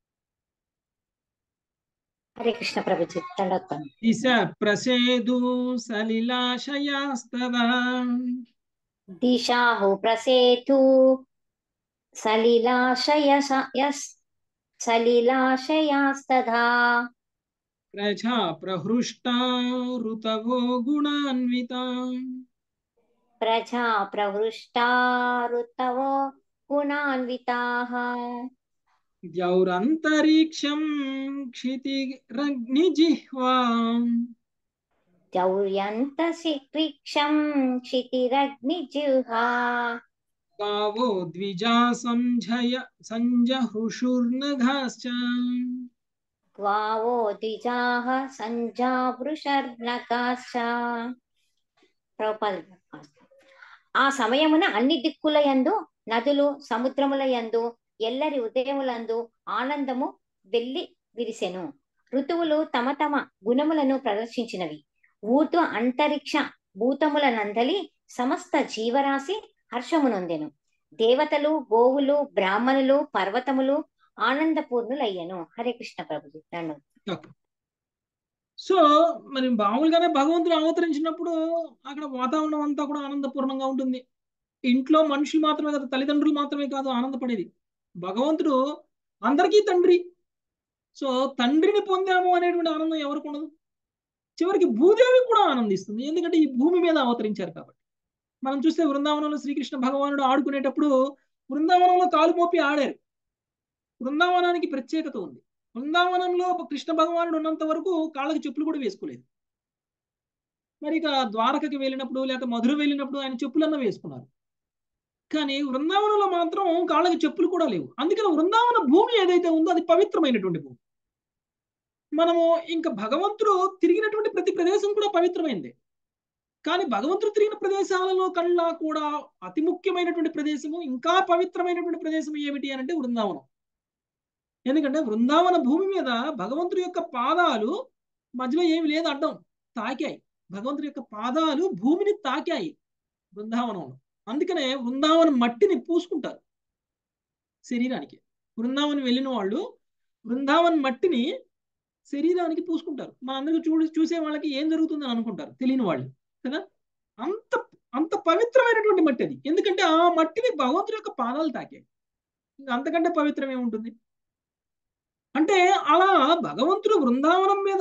హరే కృష్ణ ప్రభుజీ, దండోత్తం. దిశ ప్రసేదు సలిలాశయాస్తదా దిశాహు ప్రసేతు సలిలాశయాస్తథా ప్రజా ప్రహృష్టా ఋతవో గుణాన్వితా ప్రజా ప్రవృష్టా ఋతవో గుణాన్వితాః ద్యౌరంతరిక్షం క్షితిరగ్నిజిహ్వా ద్యౌర్యంతరిక్షం క్షితిరగ్నిజిహ్వా గావో ద్విజా సంజహృషుర్నఘాశ్చ గ్వావో ద్విజాః సంజావృషర్నగాశ్చ. ప్రభుపాద. ఆ సమయమున అన్ని దిక్కుల యందు నదులు సముద్రముల యందు ఎల్లరి ఉదయములందు ఆనందము వెల్లి విరిసెను. ఋతువులు తమ తమ గుణములను ప్రదర్శించినవి. ఊర్ధ్వ అంతరిక్ష భూతములనందలి సమస్త జీవరాశి హర్షమునొందెను. దేవతలు, గోవులు, బ్రాహ్మణులు, పర్వతములు ఆనందపూర్ణులయ్యను. హరే కృష్ణ ప్రభుజీ. సో మరి మామూలుగానే భగవంతుడు అవతరించినప్పుడు అక్కడ వాతావరణం అంతా కూడా ఆనందపూర్ణంగా ఉంటుంది. ఇంట్లో మనుషులు మాత్రమే కాదు, తల్లిదండ్రులు మాత్రమే కాదు ఆనందపడేది. భగవంతుడు అందరికీ తండ్రి. సో తండ్రిని పొందాము అనేటువంటి ఆనందం ఎవరికి ఉండదు? చివరికి భూదేవి కూడా ఆనందిస్తుంది, ఎందుకంటే ఈ భూమి మీద అవతరించారు కాబట్టి. మనం చూస్తే బృందావనంలో శ్రీకృష్ణ భగవానుడు ఆడుకునేటప్పుడు బృందావనంలో కాలు మోపి ఆడారు. బృందావనానికి ప్రత్యేకత ఉంది. బృందావనంలో కృష్ణ భగవానుడు ఉన్నంత వరకు కాళ్ళకి చెప్పులు కూడా వేసుకోలేదు. మరి ఇక ద్వారకకి వెళ్ళినప్పుడు లేక మధుర వెళ్ళినప్పుడు ఆయన చెప్పులన్నా వేసుకున్నారు. కానీ వృందావనంలో మాత్రం కాళ్ళకి చెప్పులు కూడా లేవు. అందుకని వృందావన భూమి ఏదైతే ఉందో అది పవిత్రమైనటువంటి భూమి. మనము ఇంకా భగవంతుడు తిరిగినటువంటి ప్రతి ప్రదేశం కూడా పవిత్రమైందే. కానీ భగవంతుడు తిరిగిన ప్రదేశాలలో కల్లా కూడా అతి ముఖ్యమైనటువంటి ప్రదేశము, ఇంకా పవిత్రమైనటువంటి ప్రదేశం ఏమిటి అంటే వృందావనం. ఎందుకంటే వృందావన భూమి మీద భగవంతుడి యొక్క పాదాలు మధ్యలో ఏమి లేదు, అడ్డం తాకాయి. భగవంతుడి యొక్క పాదాలు భూమిని తాకాయి బృందావనంలో. అందుకనే బృందావనం మట్టిని పూసుకుంటారు శరీరానికి. బృందావనం వెళ్ళిన వాళ్ళు బృందావనం మట్టిని శరీరానికి పూసుకుంటారు. మనందరికీ చూసే వాళ్ళకి ఏం జరుగుతుందని అనుకుంటారు, తెలియని వాళ్ళు కదా. అంత అంత పవిత్రమైనటువంటి మట్టి అది. ఎందుకంటే ఆ మట్టిని భగవంతుడి యొక్క పాదాలు తాకాయి. అంతకంటే పవిత్రం ఏముంటుంది? అంటే అలా భగవంతుడు బృందావనం మీద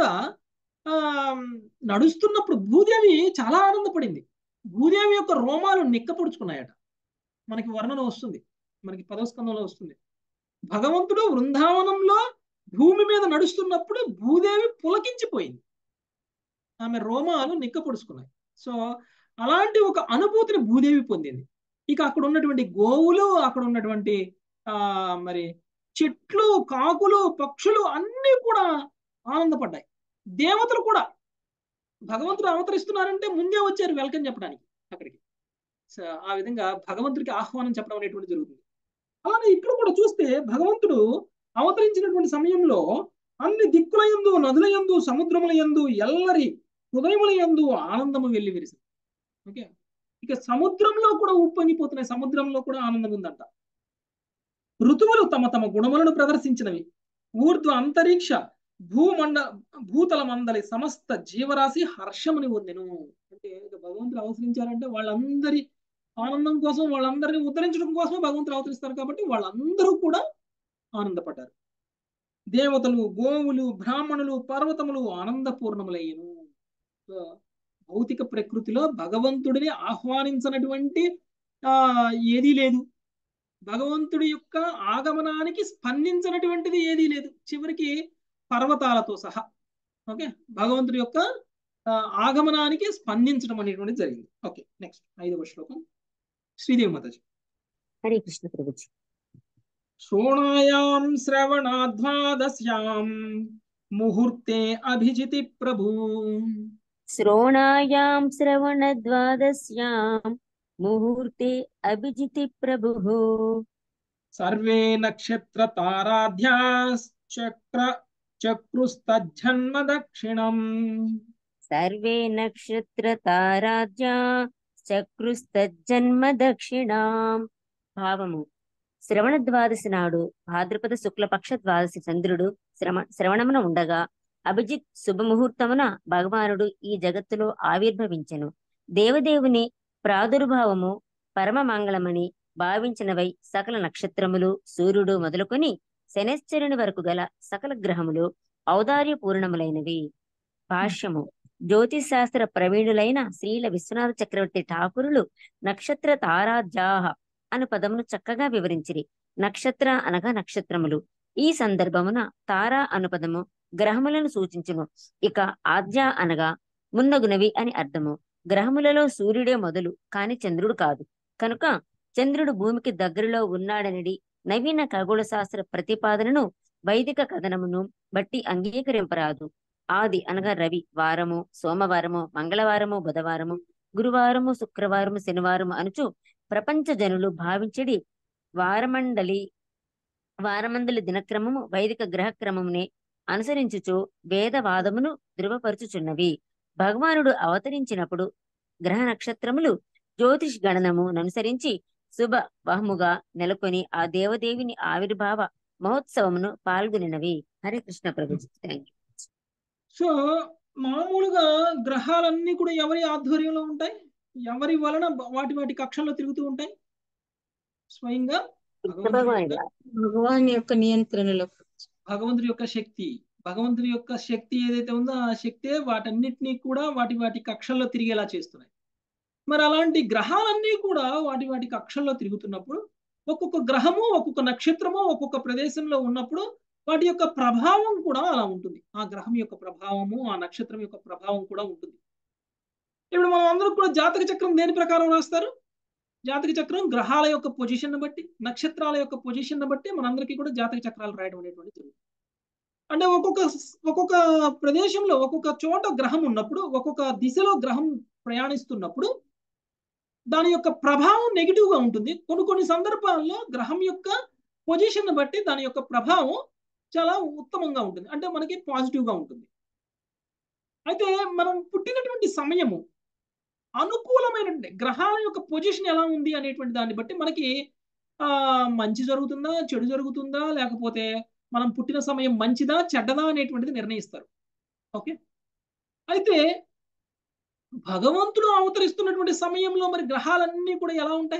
నడుస్తున్నప్పుడు భూదేవి చాలా ఆనందపడింది. భూదేవి యొక్క రోమాలు నిక్కపొడుచుకున్నాయట. మనకి వర్ణన వస్తుంది, మనకి 10వ స్కందంలో వస్తుంది. భగవంతుడు బృందావనంలో భూమి మీద నడుస్తున్నప్పుడు భూదేవి పులకించిపోయింది, ఆమె రోమాలు నిక్కపొడుచుకున్నాయి. సో అలాంటి ఒక అనుభూతిని భూదేవి పొందింది. ఇక అక్కడ ఉన్నటువంటి గోవులు, అక్కడ ఉన్నటువంటి మరి చెట్లు, కాకులు, పక్షులు అన్నీ కూడా ఆనందపడ్డాయి. దేవతలు కూడా భగవంతుడు అవతరిస్తున్నారంటే ముందే వచ్చారు వెల్కమ్ చెప్పడానికి అక్కడికి. సో ఆ విధంగా భగవంతుడికి ఆహ్వానం చెప్పడం అనేటువంటి జరుగుతుంది. అలానే ఇక్కడ కూడా చూస్తే భగవంతుడు అవతరించినటువంటి సమయంలో అన్ని దిక్కుల యందు, నదుల యందు, సముద్రముల యందు, ఎల్లరి హృదయముల యందు ఆనందము వెళ్ళి విరిసింది. ఓకే, ఇక సముద్రంలో కూడా ఉప్పొంగిపోతున్నాయి, సముద్రంలో కూడా ఆనందం ఉందంట. ఋతువులు తమ తమ గుణములను ప్రదర్శించినవి. ఊర్ధ్వ అంతరిక్ష భూతల మందలి సమస్త జీవరాశి హర్షముని పొందెను. అంటే భగవంతుడు అవతరించారంటే వాళ్ళందరి ఆనందం కోసం, వాళ్ళందరినీ ఉద్ధరించడం కోసం భగవంతుడు అవతరిస్తారు కాబట్టి వాళ్ళందరూ కూడా ఆనందపడ్డారు. దేవతలు, గోవులు, బ్రాహ్మణులు, పర్వతములు ఆనందపూర్ణములయ్యను. భౌతిక ప్రకృతిలో భగవంతుడిని ఆహ్వానించినటువంటి ఏదీ లేదు. భగవంతుడి యొక్క ఆగమనానికి స్పందించినటువంటిది ఏదీ లేదు, చివరికి పర్వతాలతో సహా. ఓకే, భగవంతుడి యొక్క ఆగమనానికి స్పందించడం అనేటువంటిది జరిగింది. ఓకే, నెక్స్ట్ 5వ శ్లోకం. శ్రీదేవి మాతాజీ. హరే కృష్ణ ప్రభుజీ. శ్రోణాయాం శ్రవణాద్వాదశ్యాం ముహూర్తే అభిజితి ప్రభు. శ్రోణాయాం శ్రవణద్వాదశ్యాం ముహూర్తే అభిజితి ప్రభుః. సర్వే నక్షత్ర చక్రుస్తజ్జన్మ దక్షిణం. సర్వే నక్షత్ర తారాద్యా చక్రుస్తజ్జన్మ దక్షిణాం. భావము: శ్రవణ ద్వాదశి నాడు భాద్రపద శుక్లపక్ష ద్వాదశి చంద్రుడు శ్రవణమున ఉండగా అభిజిత్ శుభముహూర్తమున భగవానుడు ఈ జగత్తులో ఆవిర్భవించెను. దేవదేవుని ప్రాదుర్భావము పరమ మంగళమని భావించినవై సకల నక్షత్రములు, సూర్యుడు మొదలుకొని శనేశ్వరుని వరకు గల సకల గ్రహములు ఔదార్యపూర్ణములైనవి. భాష్యము: జ్యోతిశాస్త్ర ప్రవీణులైన శ్రీల విశ్వనాథ చక్రవర్తి ఠాకూరులు నక్షత్ర తారాధ్యాహ అను పదమును చక్కగా వివరించిరి. నక్షత్ర అనగా నక్షత్రములు. ఈ సందర్భమున తారా అను పదము గ్రహములను సూచించును. ఇక ఆద్య అనగా మున్నగునవి అని అర్థము. గ్రహములలో సూర్యుడే మొదలు, కాని చంద్రుడు కాదు. కనుక చంద్రుడు భూమికి దగ్గరలో ఉన్నాడనడి నవీన ఖగోళ శాస్త్ర ప్రతిపాదనను వైదిక కథనమును బట్టి అంగీకరింపరాదు. ఆది అనగా రవి, వారము, సోమవారము, మంగళవారము, బుధవారము, గురువారము, శుక్రవారము, శనివారము అనుచు ప్రపంచ జనులు భావించడి వారమందలి దినక్రమము వైదిక గ్రహక్రమమునే అనుసరించుచు వేదవాదమును ధృవపరుచుచున్నవి. భగవానుడు అవతరించినప్పుడు గ్రహ నక్షత్రములు జ్యోతిష్ గణనము అనుసరించి శుభ వహముగా నెలకొని ఆ దేవదేవిని ఆవిర్భావ మహోత్సవమును పాల్గొనినవి. Hare Krishna Prabhuji. Thank you. So మామూలుగా గ్రహాలన్నీ కూడా ఎవరి ఆధ్వర్యంలో ఉంటాయి? ఎవరి వలన వాటి కక్షల్లో తిరుగుతూ ఉంటాయి? స్వయంగా భగవాన్ యొక్క నియంత్రణలో, భగవంతుడి యొక్క శక్తి. భగవంతుడి యొక్క శక్తి ఏదైతే ఉందో ఆ శక్తే వాటన్నిటినీ కూడా వాటి కక్షల్లో తిరిగేలా చేస్తున్నాయి. మరి అలాంటి గ్రహాలన్నీ కూడా వాటి కక్షల్లో తిరుగుతున్నప్పుడు ఒక్కొక్క గ్రహము, ఒక్కొక్క నక్షత్రము ఒక్కొక్క ప్రదేశంలో ఉన్నప్పుడు వాటి యొక్క ప్రభావం కూడా అలా ఉంటుంది. ఆ గ్రహం యొక్క ప్రభావము, ఆ నక్షత్రం యొక్క ప్రభావం కూడా ఉంటుంది. ఇప్పుడు మనం అందరూ కూడా జాతక చక్రం దేని ప్రకారం రాస్తారు? జాతక చక్రం గ్రహాల యొక్క పొజిషన్ బట్టి, నక్షత్రాల యొక్క పొజిషన్ బట్టి మనందరికీ కూడా జాతక చక్రాలు రాయడం అనేటువంటి జరుగుతుంది. అంటే ఒక్కొక్క ప్రదేశంలో ఒక్కొక్క చోట గ్రహం ఉన్నప్పుడు, ఒక్కొక్క దిశలో గ్రహం ప్రయాణిస్తున్నప్పుడు దాని యొక్క ప్రభావం నెగిటివ్ గా ఉంటుంది. కొన్ని సందర్భాల్లో గ్రహం యొక్క పొజిషన్ బట్టి దాని యొక్క ప్రభావం చాలా ఉత్తమంగా ఉంటుంది, అంటే మనకి పాజిటివ్ గా ఉంటుంది. అయితే మనం పుట్టినటువంటి సమయము అనుకూలమైనటువంటి గ్రహాల యొక్క పొజిషన్ ఎలా ఉంది అనేటువంటి దాన్ని బట్టి మనకి మంచి జరుగుతుందా, చెడు జరుగుతుందా, లేకపోతే మనం పుట్టిన సమయం మంచిదా చెడ్డదా అనేటువంటిది నిర్ణయిస్తారు. ఓకే, అయితే భగవంతుడు అవతరిస్తున్నటువంటి సమయంలో మరి గ్రహాలన్నీ కూడా ఎలా ఉంటాయి?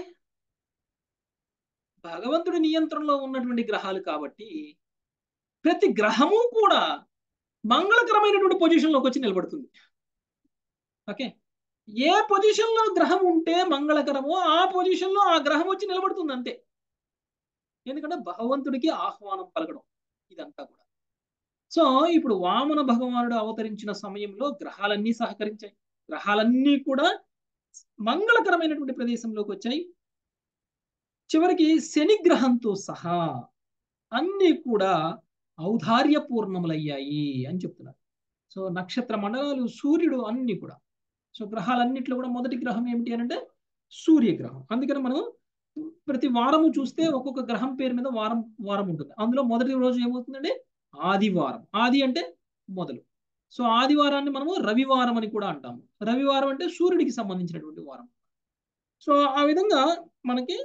భగవంతుడి నియంత్రణలో ఉన్నటువంటి గ్రహాలు కాబట్టి ప్రతి గ్రహము కూడా మంగళకరమైనటువంటి పొజిషన్లోకి వచ్చి నిలబడుతుంది. ఓకే, ఏ పొజిషన్ లో గ్రహం ఉంటే మంగళకరమో ఆ పొజిషన్ లో ఆ గ్రహం వచ్చి నిలబడుతుంది అంతే. ఎందుకంటే భగవంతుడికి ఆహ్వానం పలకడం ఇదంతా కూడా. సో ఇప్పుడు వామన భగవానుడు అవతరించిన సమయంలో గ్రహాలన్నీ సహకరించాయి. గ్రహాలన్నీ కూడా మంగళకరమైనటువంటి ప్రదేశంలోకి వచ్చాయి. చివరికి శని గ్రహంతో సహా అన్ని కూడా ఔదార్యపూర్ణములయ్యాయి అని చెప్తున్నారు. సో నక్షత్ర మండలాలు, సూర్యుడు అన్ని కూడా. సో గ్రహాలన్నింటిలో కూడా మొదటి గ్రహం ఏమిటి అని అంటే సూర్యగ్రహం. అందుకని మనం ప్రతి వారము చూస్తే ఒక్కొక్క గ్రహం పేరు మీద వారం ఉంటుంది. అందులో మొదటి రోజు ఏమవుతుందంటే ఆదివారం. ఆది అంటే మొదలు. సో ఆదివారాన్ని మనము రవివారం అని కూడా అంటాము. రవివారం అంటే సూర్యుడికి సంబంధించినటువంటి వారం. సో ఆ విధంగా మనకి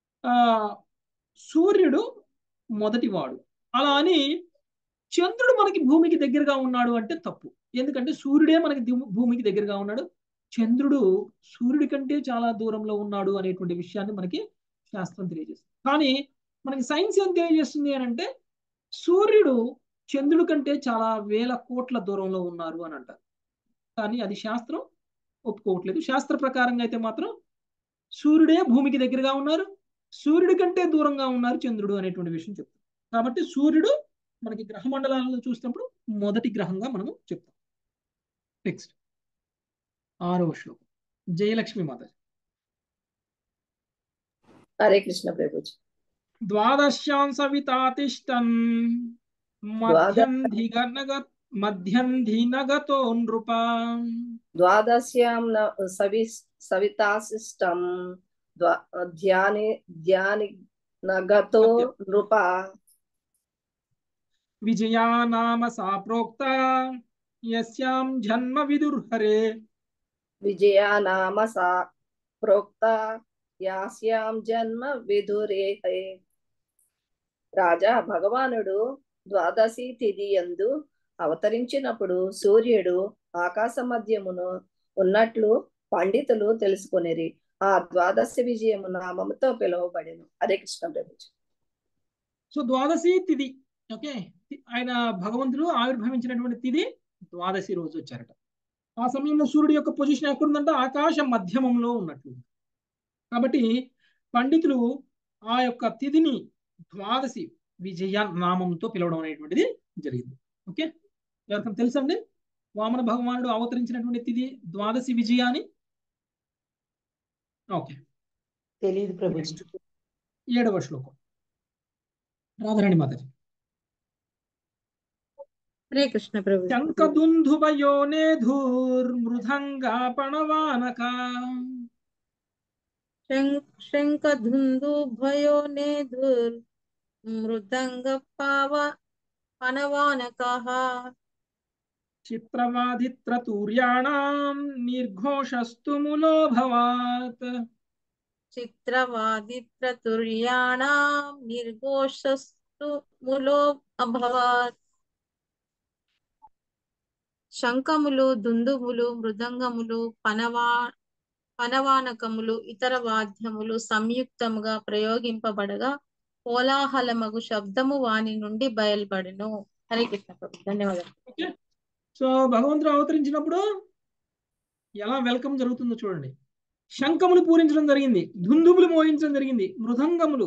సూర్యుడు మొదటివాడు. అలా అని చంద్రుడు మనకి భూమికి దగ్గరగా ఉన్నాడు అంటే తప్పు. ఎందుకంటే సూర్యుడే మనకి భూమికి దగ్గరగా ఉన్నాడు, చంద్రుడు సూర్యుడి కంటే చాలా దూరంలో ఉన్నాడు అనేటువంటి విషయాన్ని మనకి శాస్త్రం తెలియజేస్తుంది. కానీ మనకి సైన్స్ ఏం తెలియజేస్తుంది అని అంటే సూర్యుడు చంద్రుడి కంటే చాలా వేల కోట్ల దూరంలో ఉన్నారు అని అంటారు. కానీ అది శాస్త్రం ఒప్పుకోవట్లేదు. శాస్త్ర ప్రకారంగా అయితే మాత్రం సూర్యుడే భూమికి దగ్గరగా ఉన్నారు, సూర్యుడి కంటే దూరంగా ఉన్నారు చంద్రుడు అనేటువంటి విషయం చెప్తాం. కాబట్టి సూర్యుడు మనకి గ్రహ మండలాలను చూసినప్పుడు మొదటి గ్రహంగా మనము చెప్తాం. నెక్స్ట్ 6వ శ్లోకం జయలక్ష్మి మాత. హరే కృష్ణ ప్రభుజీ. ద్వాదశ్యాం సవితాతిష్టన్ మధ్యంధినగతో నృప. ద్వాదశ్యాం సవితాశిష్టం ధ్యాని నగతో నృప. విజయా నామ సా ప్రోక్త యస్యాం జన్మ విదుర్హరే. విజయా నామ సా ప్రోక్త యాస్యాం జన్మ విదురేహే. రాజా, భగవానుడు ద్వాదశి తిథి యందు అవతరించినప్పుడు సూర్యుడు ఆకాశ మధ్యమును ఉన్నట్లు పండితులు తెలుసుకొనిరి. ఆ ద్వాదశి విజయము నామముతో పిలువబడెను. హరే కృష్ణ ప్రభుజీ. సో ద్వాదశి తిథి, ఓకే, ఆయన భగవంతుడు ఆవిర్భవించినటువంటి తిథి ద్వాదశి రోజు వచ్చారట. ఆ సమయంలో సూర్యుడి యొక్క పొజిషన్ ఎక్కడుందంటే ఆకాశ మధ్యమంలో ఉన్నట్లు. కాబట్టి పండితులు ఆ యొక్క తిథిని ద్వాదశి విజయ నామంతో పిలవడం అనేటువంటిది జరిగింది. ఓకే, ఎవరికైనా తెలుసండి వామన భగవానుడు అవతరించినటువంటి తిథి ద్వాదశి విజయ అని? ఓకే, తెలియదు ప్రభుజీ. 7వ శ్లోకం రాధారాణి మాతాజీ. హరే కృష్ణ ప్రభు. శంఖదుందుభయోనేధూర్మృదంగా పణవానక. శంఖదుందుభయో నేధుర్ మృదంగ పనవానకః. చిత్రవాదిత్రతూర్యాణం నిర్ఘోషస్తు ములోభవాత్. చిత్రవాదిత్రతుర్యాణం నిర్ఘోషస్తు ములో అభవత్. శంఖములు, దుందుములు, మృదంగములు, పనవానకములు, ఇతర వాద్యములు సంయుక్తముగా ప్రయోగింపబడగా కోలాహలమగు శబ్దము వాని నుండి బయలుపడెను. హరే కృష్ణ ప్రభు. ధన్యవాదాలు. సో భగవంతుడు అవతరించినప్పుడు ఎలా వెల్కమ్ జరుగుతుందో చూడండి. శంఖములు పూరించడం జరిగింది, దుందుములు మోగించడం జరిగింది, మృదంగములు,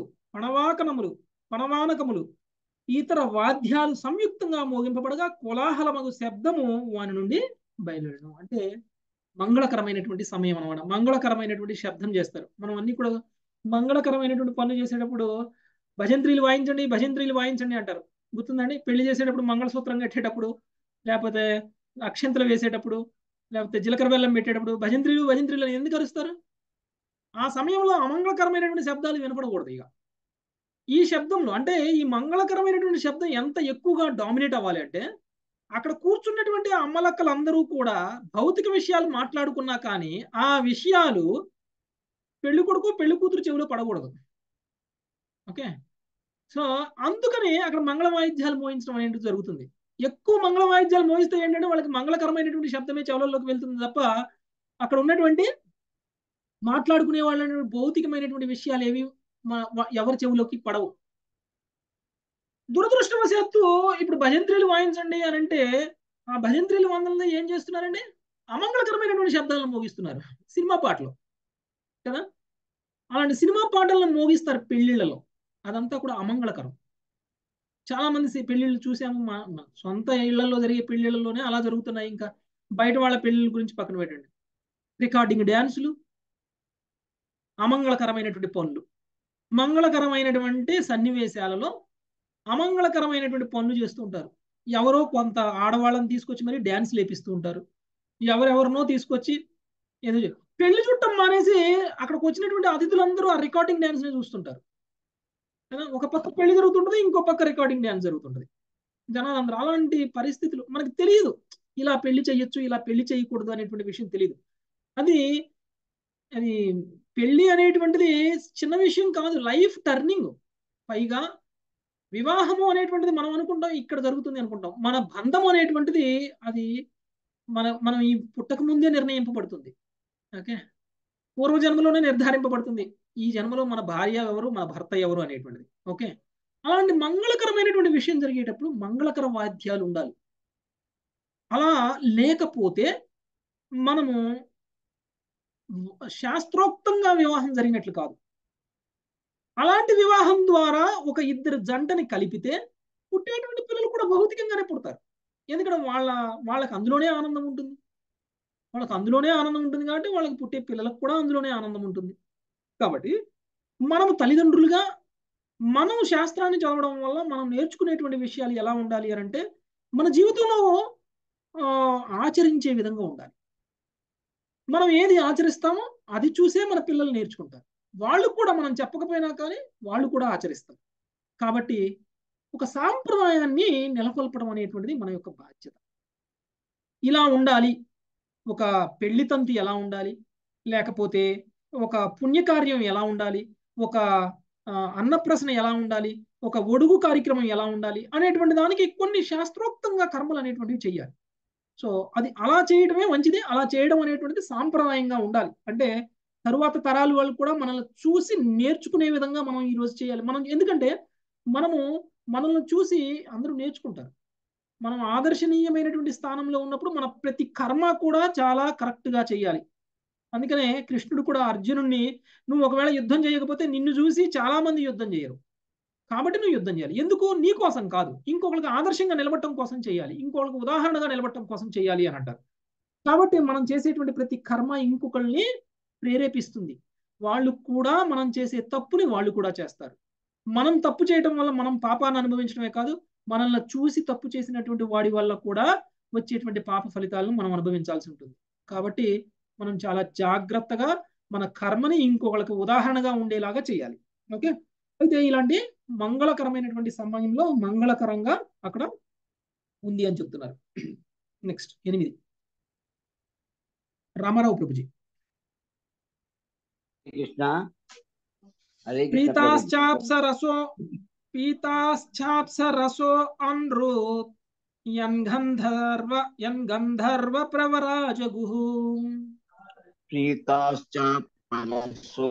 పణవానకములు, ఇతర వాద్యాలు సంయుక్తంగా మోగింపబడగా కోలాహలమగు శబ్దము వాని నుండి బయలుదేరడం. అంటే మంగళకరమైనటువంటి సమయం అన్నమాట. మంగళకరమైనటువంటి శబ్దం చేస్తారు. మనం అన్ని కూడా మంగళకరమైనటువంటి పనులు చేసేటప్పుడు భజంత్రీలు వాయించండి అంటారు. గుర్తుందండి? పెళ్లి చేసేటప్పుడు మంగళసూత్రం కట్టేటప్పుడు, లేకపోతే అక్షంతలు వేసేటప్పుడు, లేకపోతే జీలకర్ర బెల్లం పెట్టేటప్పుడు భజంత్రీలు ఎందుకు అరుస్తారు? ఆ సమయంలో అమంగళకరమైనటువంటి శబ్దాలు వినపడకూడదు. ఇక ఈ శబ్దంలో అంటే ఈ మంగళకరమైనటువంటి శబ్దం ఎంత ఎక్కువగా డామినేట్ అవ్వాలి అంటే అక్కడ కూర్చున్నటువంటి అమ్మలక్కలందరూ కూడా భౌతిక విషయాలు మాట్లాడుకున్నా కానీ ఆ విషయాలు పెళ్లి కొడుకు పెళ్లి కూతురు చెవిలో పడకూడదు. ఓకే, సో అందుకని అక్కడ మంగళ వాయిద్యాలు మోయించడం అనేది జరుగుతుంది. ఎక్కువ మంగళ వాయిద్యాలు మోయిస్తే ఏంటంటే వాళ్ళకి మంగళకరమైనటువంటి శబ్దమే చెవులలోకి వెళ్తుంది తప్ప అక్కడ ఉన్నటువంటి మాట్లాడుకునే వాళ్ళ భౌతికమైనటువంటి విషయాలు ఏవి ఎవరి చెవులోకి పడవు. దురదృష్టవశాత్తు ఇప్పుడు భజంత్రీలు వాయించండి అని అంటే ఆ భజంత్రీలు వందల్లో ఏం చేస్తున్నారండి? అమంగళకరమైనటువంటి శబ్దాలను మోగిస్తున్నారు. సినిమా పాటలు కదా, అలాంటి సినిమా పాటలను మోగిస్తారు పెళ్లిళ్లలో. అదంతా కూడా అమంగళకరం. చాలా మంది పెళ్లిళ్ళు చూసాము, మా సొంత ఇళ్లలో జరిగే పెళ్లిళ్లలోనే అలా జరుగుతున్నాయి. ఇంకా బయట వాళ్ళ పెళ్లిళ్ళ గురించి పక్కన పెట్టండి. రికార్డింగ్ డ్యాన్సులు, అమంగళకరమైనటువంటి పనులు, మంగళకరమైనటువంటి సన్నివేశాలలో అమంగళకరమైనటువంటి పనులు చేస్తూ ఉంటారు. ఎవరో కొంత ఆడవాళ్ళని తీసుకొచ్చి మరి డ్యాన్స్ లేపిస్తూ ఉంటారు. ఎవరెవరినో తీసుకొచ్చి ఏదో పెళ్లి చుట్టం మానేసి అక్కడికి వచ్చినటువంటి అతిథులందరూ ఆ రికార్డింగ్ డ్యాన్స్ ని చూస్తుంటారు. ఒక పక్క పెళ్లి జరుగుతుంటది, ఇంకో పక్క రికార్డింగ్ డ్యాన్స్ జరుగుతుంటది. జనాలందరూ అలాంటి పరిస్థితులు మనకు తెలియదు. ఇలా పెళ్లి చేయొచ్చు, ఇలా పెళ్లి చేయకూడదు అనేటువంటి విషయం తెలియదు. అది పెళ్లి అనేటువంటిది చిన్న విషయం కాదు, లైఫ్ టర్నింగ్. పైగా వివాహము అనేటువంటిది మనం అనుకుంటాం ఇక్కడ జరుగుతుంది అనుకుంటాం. మన బంధం అనేటువంటిది అది మనం ఈ పుట్టక ముందే నిర్ణయింపబడుతుంది. ఓకే, పూర్వజన్మలోనే నిర్ధారింపబడుతుంది ఈ జన్మలో మన భార్య ఎవరు, మన భర్త ఎవరు అనేటువంటిది. ఓకే, అలాంటి మంగళకరమైనటువంటి విషయం జరిగేటప్పుడు మంగళకర వాద్యాలు ఉండాలి. అలా లేకపోతే మనము శాస్త్రోక్తంగా వివాహం జరిగినట్లు కాదు. అలాంటి వివాహం ద్వారా ఒక ఇద్దరు జంటని కలిపితే పుట్టేటువంటి పిల్లలు కూడా భౌతికంగానే పుడతారు. ఎందుకంటే వాళ్ళకి అందులోనే ఆనందం ఉంటుంది. వాళ్ళకి అందులోనే ఆనందం ఉంటుంది కాబట్టి వాళ్ళకి పుట్టే పిల్లలకు కూడా అందులోనే ఆనందం ఉంటుంది. కాబట్టి మనము తల్లిదండ్రులుగా మనం శాస్త్రాన్ని చదవడం వల్ల మనం నేర్చుకునేటువంటి విషయాలు ఎలా ఉండాలి అని అంటే మన జీవితంలో ఆచరించే విధంగా ఉండాలి. మనం ఏది ఆచరిస్తామో అది చూసే మన పిల్లలు నేర్చుకుంటారు. వాళ్ళు కూడా మనం చెప్పకపోయినా కానీ వాళ్ళు కూడా ఆచరిస్తారు. కాబట్టి ఒక సాంప్రదాయాన్ని నెలకొల్పడం అనేటువంటిది మన యొక్క బాధ్యత. ఇలా ఉండాలి, ఒక పెళ్లి తంతి ఎలా ఉండాలి, లేకపోతే ఒక పుణ్యకార్యం ఎలా ఉండాలి, ఒక అన్నప్రసన ఎలా ఉండాలి, ఒక ఒడుగు కార్యక్రమం ఎలా ఉండాలి అనేటువంటి దానికి కొన్ని శాస్త్రోక్తంగా కర్మలు అనేటువంటివి చేయాలి. సో అది అలా చేయడమే మంచిది. అలా చేయడం అనేటువంటిది సాంప్రదాయంగా ఉండాలి. అంటే తరువాత తరాలు వాళ్ళు కూడా మనల్ని చూసి నేర్చుకునే విధంగా మనం ఈరోజు చేయాలి. మనం ఎందుకంటే మనల్ని చూసి అందరూ నేర్చుకుంటారు. మనం ఆదర్శనీయమైనటువంటి స్థానంలో ఉన్నప్పుడు మన ప్రతి కర్మ కూడా చాలా కరెక్ట్గా చేయాలి. అందుకనే కృష్ణుడు కూడా అర్జునుడిని, నువ్వు ఒకవేళ యుద్ధం చేయకపోతే నిన్ను చూసి చాలా మంది యుద్ధం చేయరు, కాబట్టి నువ్వు యుద్ధం చేయాలి. ఎందుకు? నీ కోసం కాదు, ఇంకొకరికి ఆదర్శంగా నిలబడటం కోసం చేయాలి, ఇంకొకరికి ఉదాహరణగా నిలబడటం కోసం చేయాలి అని అంటారు. కాబట్టి మనం చేసేటువంటి ప్రతి కర్మ ఇంకొకరిని ప్రేరేపిస్తుంది. వాళ్ళు కూడా మనం చేసే తప్పుని వాళ్ళు కూడా చేస్తారు. మనం తప్పు చేయడం వల్ల మనం పాపాన్ని అనుభవించడమే కాదు, మనల్ని చూసి తప్పు చేసినటువంటి వాడి వల్ల కూడా వచ్చేటువంటి పాప ఫలితాలను మనం అనుభవించాల్సి ఉంటుంది. కాబట్టి మనం చాలా జాగ్రత్తగా మన కర్మని ఇంకొకరికి ఉదాహరణగా ఉండేలాగా చేయాలి. ఓకే, అయితే ఇలాంటి మంగళకరమైనటువంటి సమయంలో మంగళకరంగా అక్కడ ఉంది అని చెప్తున్నారు. నెక్స్ట్ 8 రామారావు ప్రభుజీ. కృష్ణ హరే కృష్ణ. పీతాశ్చాప్సరసో అన్రోత్ యన్ గంధర్వ ప్రవరాజగుః. ప్రీతాశ్చాప్సరసో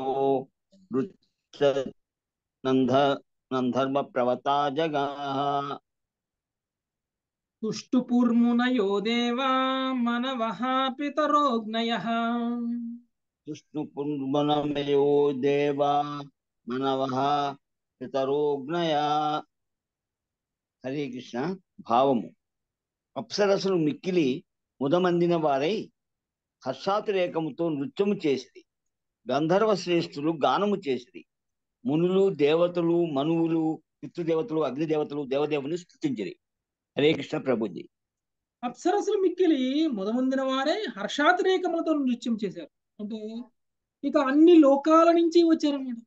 నంధర్వ ప్రవతాజగాః. తుష్టుపుర్మునయో దేవా మనవః పితరోగ్నయః. తుష్టుపుర్మునయో దేవా మనవః పితరోగ్నయా. హరే కృష్ణ. భావము: అప్సరసులు మిక్కిలి ముదమందిన వారై హర్షాతిరేకముతో నృత్యము చేసిరి. గంధర్వ శ్రేష్ఠులు గానము చేసిరి. మునులు, దేవతలు, మనువులు, పితృదేవతలు, అగ్నిదేవతలు దేవదేవుని స్తుతించిరి. హరే కృష్ణ ప్రభుజీ. అప్సరసులు మిక్కిలి ముదమందిన వారే హర్షాతిరేకములతో నృత్యం చేశారు. అంటే ఇక అన్ని లోకాల నుంచి వచ్చారన్నమాట.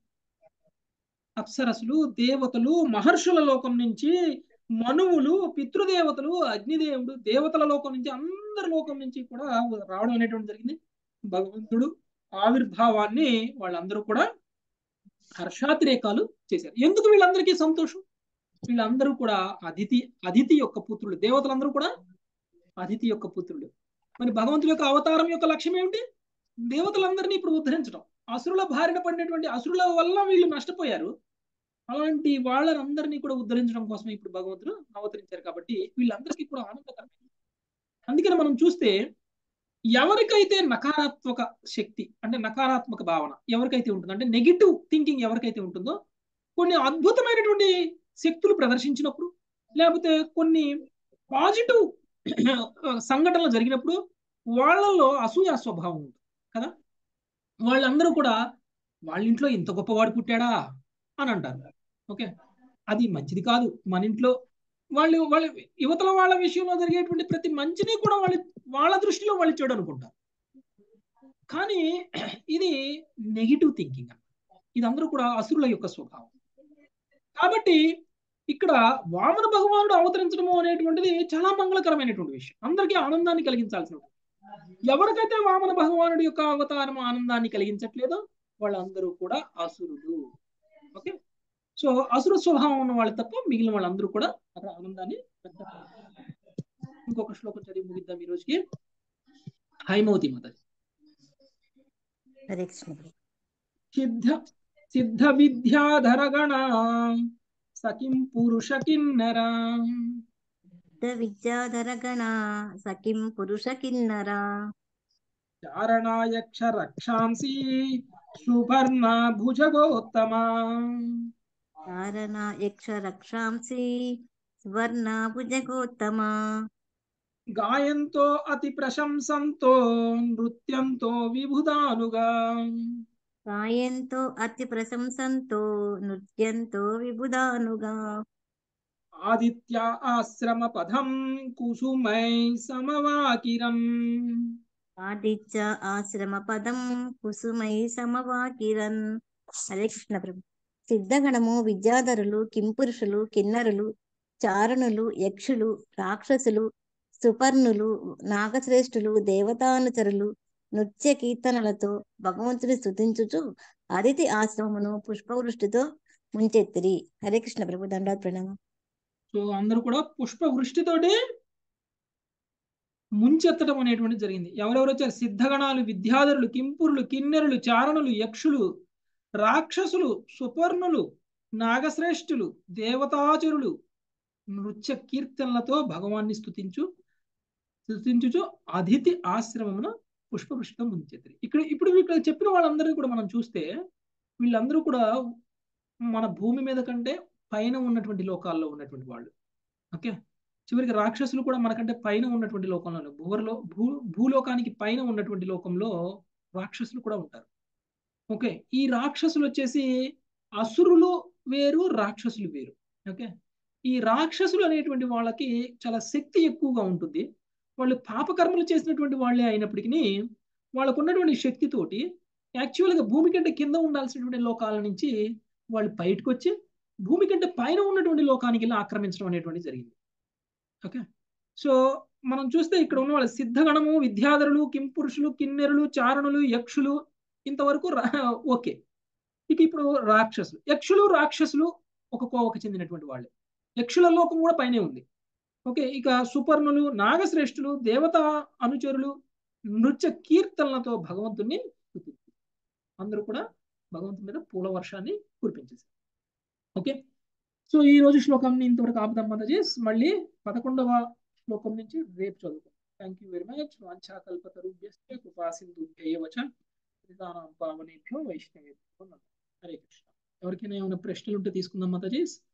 అప్సరసులు, దేవతలు, మహర్షుల లోకం నుంచి, మనువులు, పితృదేవతలు, అగ్నిదేవుడు, దేవతల లోకం నుంచి, అందరి లోకం నుంచి కూడా రావడం అనేటువంటి జరిగింది. భగవంతుడు ఆవిర్భావాన్ని వాళ్ళందరూ కూడా హర్షాతిరేకాలు చేశారు. ఎందుకు వీళ్ళందరికీ సంతోషం? వీళ్ళందరూ కూడా అదితి యొక్క పుత్రులు. దేవతలందరూ కూడా అదితి యొక్క పుత్రులు. మరి భగవంతుడి యొక్క అవతారం యొక్క లక్ష్యం ఏమిటి? దేవతలందరినీ ఇప్పుడు ఉద్ధరించడం. అసురుల బారిన పడినటువంటి అసురుల వల్ల వీళ్ళు నష్టపోయారు. అలాంటి వాళ్ళందరినీ కూడా ఉద్ధరించడం కోసం ఇప్పుడు భగవంతుడు అవతరించారు. కాబట్టి వీళ్ళందరికీ కూడా ఆనందకరమైంది. అందుకని మనం చూస్తే ఎవరికైతే నకారాత్మక శక్తి అంటే నకారాత్మక భావన ఎవరికైతే ఉంటుందో, అంటే నెగిటివ్ థింకింగ్ ఎవరికైతే ఉంటుందో, కొన్ని అద్భుతమైనటువంటి శక్తులు ప్రదర్శించినప్పుడు, లేకపోతే కొన్ని పాజిటివ్ సంఘటనలు జరిగినప్పుడు వాళ్ళల్లో అసూయ స్వభావం ఉంటుంది కదా. వాళ్ళందరూ కూడా వాళ్ళ ఇంట్లో ఇంత గొప్పవాడు పుట్టాడా అని అంటారు. ఓకే, అది మంచిది కాదు. మన ఇంట్లో వాళ్ళ యువతల వాళ్ళ విషయంలో జరిగేటువంటి ప్రతి మంచిని కూడా వాళ్ళ దృష్టిలో వాళ్ళు చెడు అనుకుంటారు. కానీ ఇది నెగిటివ్ థింకింగ్. ఇదందరూ కూడా అసురుల యొక్క స్వభావం. కాబట్టి ఇక్కడ వామన భగవానుడు అవతరించడము అనేటువంటిది చాలా మంగళకరమైనటువంటి విషయం, అందరికీ ఆనందాన్ని కలిగించాల్సిన. ఎవరికైతే వామన భగవానుడి యొక్క అవతారం ఆనందాన్ని కలిగించట్లేదో వాళ్ళందరూ కూడా అసురులు. ఓకే, సో అసుర స్వభావం ఉన్న వాళ్ళు తప్ప మిగిలిన వాళ్ళందరూ కూడా అక్కడ ఆనందాన్ని. ఇంకొక శ్లోకం చదివి ముగిద్దాం ఈ రోజుకి. హైమవతి మాత. సిద్ధ విద్యాధరగణ సకిం పురుష కిన్నరా. విద్యాధరగణ సకిం పురుష కిన్నరా. చారణాయక్ష రక్షాంసి సుపర్ణ భుజగోత్తమా. చారణ యక్ష రక్షాంసి సువర్ణ భుజగోత్తమా. గాయంతో అతి ప్రశంసంతో నృత్యంతో విభుదానుగా. గాయంతో అతి ప్రశంసంతో నృత్యంతో విబుధానుగా. ఆదిత్య ఆశ్రమ పదం కుసుమై సమవాకిరం. ఆదిత్య ఆశ్రమ పదం కుసుమై సమవాకిరన్. హరే కృష్ణ ప్రభు. సిద్ధగణము, విద్యాధరులు, కింపురుషులు, కిన్నరులు, చారణులు, యక్షులు, రాక్షసులు, సుపర్ణులు, నాగశ్రేష్ఠులు, దేవతానుచరులు నృత్య కీర్తనలతో భగవంతుని స్తుతించుచు అదితి ఆశ్రమమును పుష్పవృష్టితో ముంచెత్తిరి. హరే కృష్ణ ప్రభు. దండాత్ ప్రణామం. సో అందరూ కూడా పుష్ప వృష్టితోటి ముంచెత్తడం అనేటువంటి జరిగింది. ఎవరెవరు వచ్చారు? సిద్ధగణాలు, విద్యాధరులు, కింపురులు, కిన్నెరులు, చారణులు, యక్షులు, రాక్షసులు, సుపర్ణులు, నాగశ్రేష్ఠులు, దేవతాచరులు నృత్య కీర్తనలతో భగవాన్ని స్తుతించుచు అదితి ఆశ్రమమున పుష్పవృష్టితో ముంచెత్తిరి. ఇప్పుడు చెప్పిన వాళ్ళందరినీ కూడా మనం చూస్తే వీళ్ళందరూ కూడా మన భూమి మీద కంటే పైన ఉన్నటువంటి లోకాల్లో ఉన్నటువంటి వాళ్ళు. ఓకే, చివరికి రాక్షసులు కూడా మనకంటే పైన ఉన్నటువంటి లోకంలో భూలోకానికి పైన ఉన్నటువంటి లోకంలో రాక్షసులు కూడా ఉంటారు. ఓకే, ఈ రాక్షసులు వచ్చేసి అసురులు వేరు, రాక్షసులు వేరు. ఓకే, ఈ రాక్షసులు అనేటువంటి వాళ్ళకి చాలా శక్తి ఎక్కువగా ఉంటుంది. వాళ్ళు పాపకర్మలు చేసినటువంటి వాళ్ళే అయినప్పటికీ వాళ్ళకు ఉన్నటువంటి శక్తితోటి యాక్చువల్గా భూమి కంటే కింద ఉండాల్సినటువంటి లోకాల నుంచి వాళ్ళు బయటకు వచ్చి భూమి కంటే పైన ఉన్నటువంటి లోకానికి ఇలా ఆక్రమించడం అనేటువంటి జరిగింది. ఓకే, సో మనం చూస్తే ఇక్కడ ఉన్న వాళ్ళ సిద్ధగణము, విద్యాధరులు, కింపురుషులు, కిన్నెరులు, చారణులు, యక్షులు ఇంతవరకు ఓకే. ఇప్పుడు రాక్షసులు, యక్షులు, రాక్షసులు ఒక కోవకు చెందినటువంటి వాళ్ళే. యక్షుల లోకం కూడా పైనే ఉంది. ఓకే, ఇక సుపర్ణులు, నాగశ్రేష్ఠులు, దేవతా అనుచరులు నృత్య కీర్తనలతో భగవంతుణ్ణి స్తుతించారు. అందరూ కూడా భగవంతుని మీద పూల వర్షాన్ని కురిపించేశారు. ఓకే, సో ఈ రోజు శ్లోకాన్ని ఇంతవరకు ఆపుదాం మాతాజీ. మళ్ళీ 11వ శ్లోకం నుంచి రేపు చదువుతాం. Thank you very much. వాంఛాకల్పతరుభ్యశ్చ కృపా సింధుభ్యైవ చ పతితానాం పావనేభ్యో వైష్ణవేభ్యో నమః. హరే కృష్ణ. ఎవరికైనా ఏమైనా ప్రశ్నలు ఉంటే తీసుకుందాం మాతాజీ.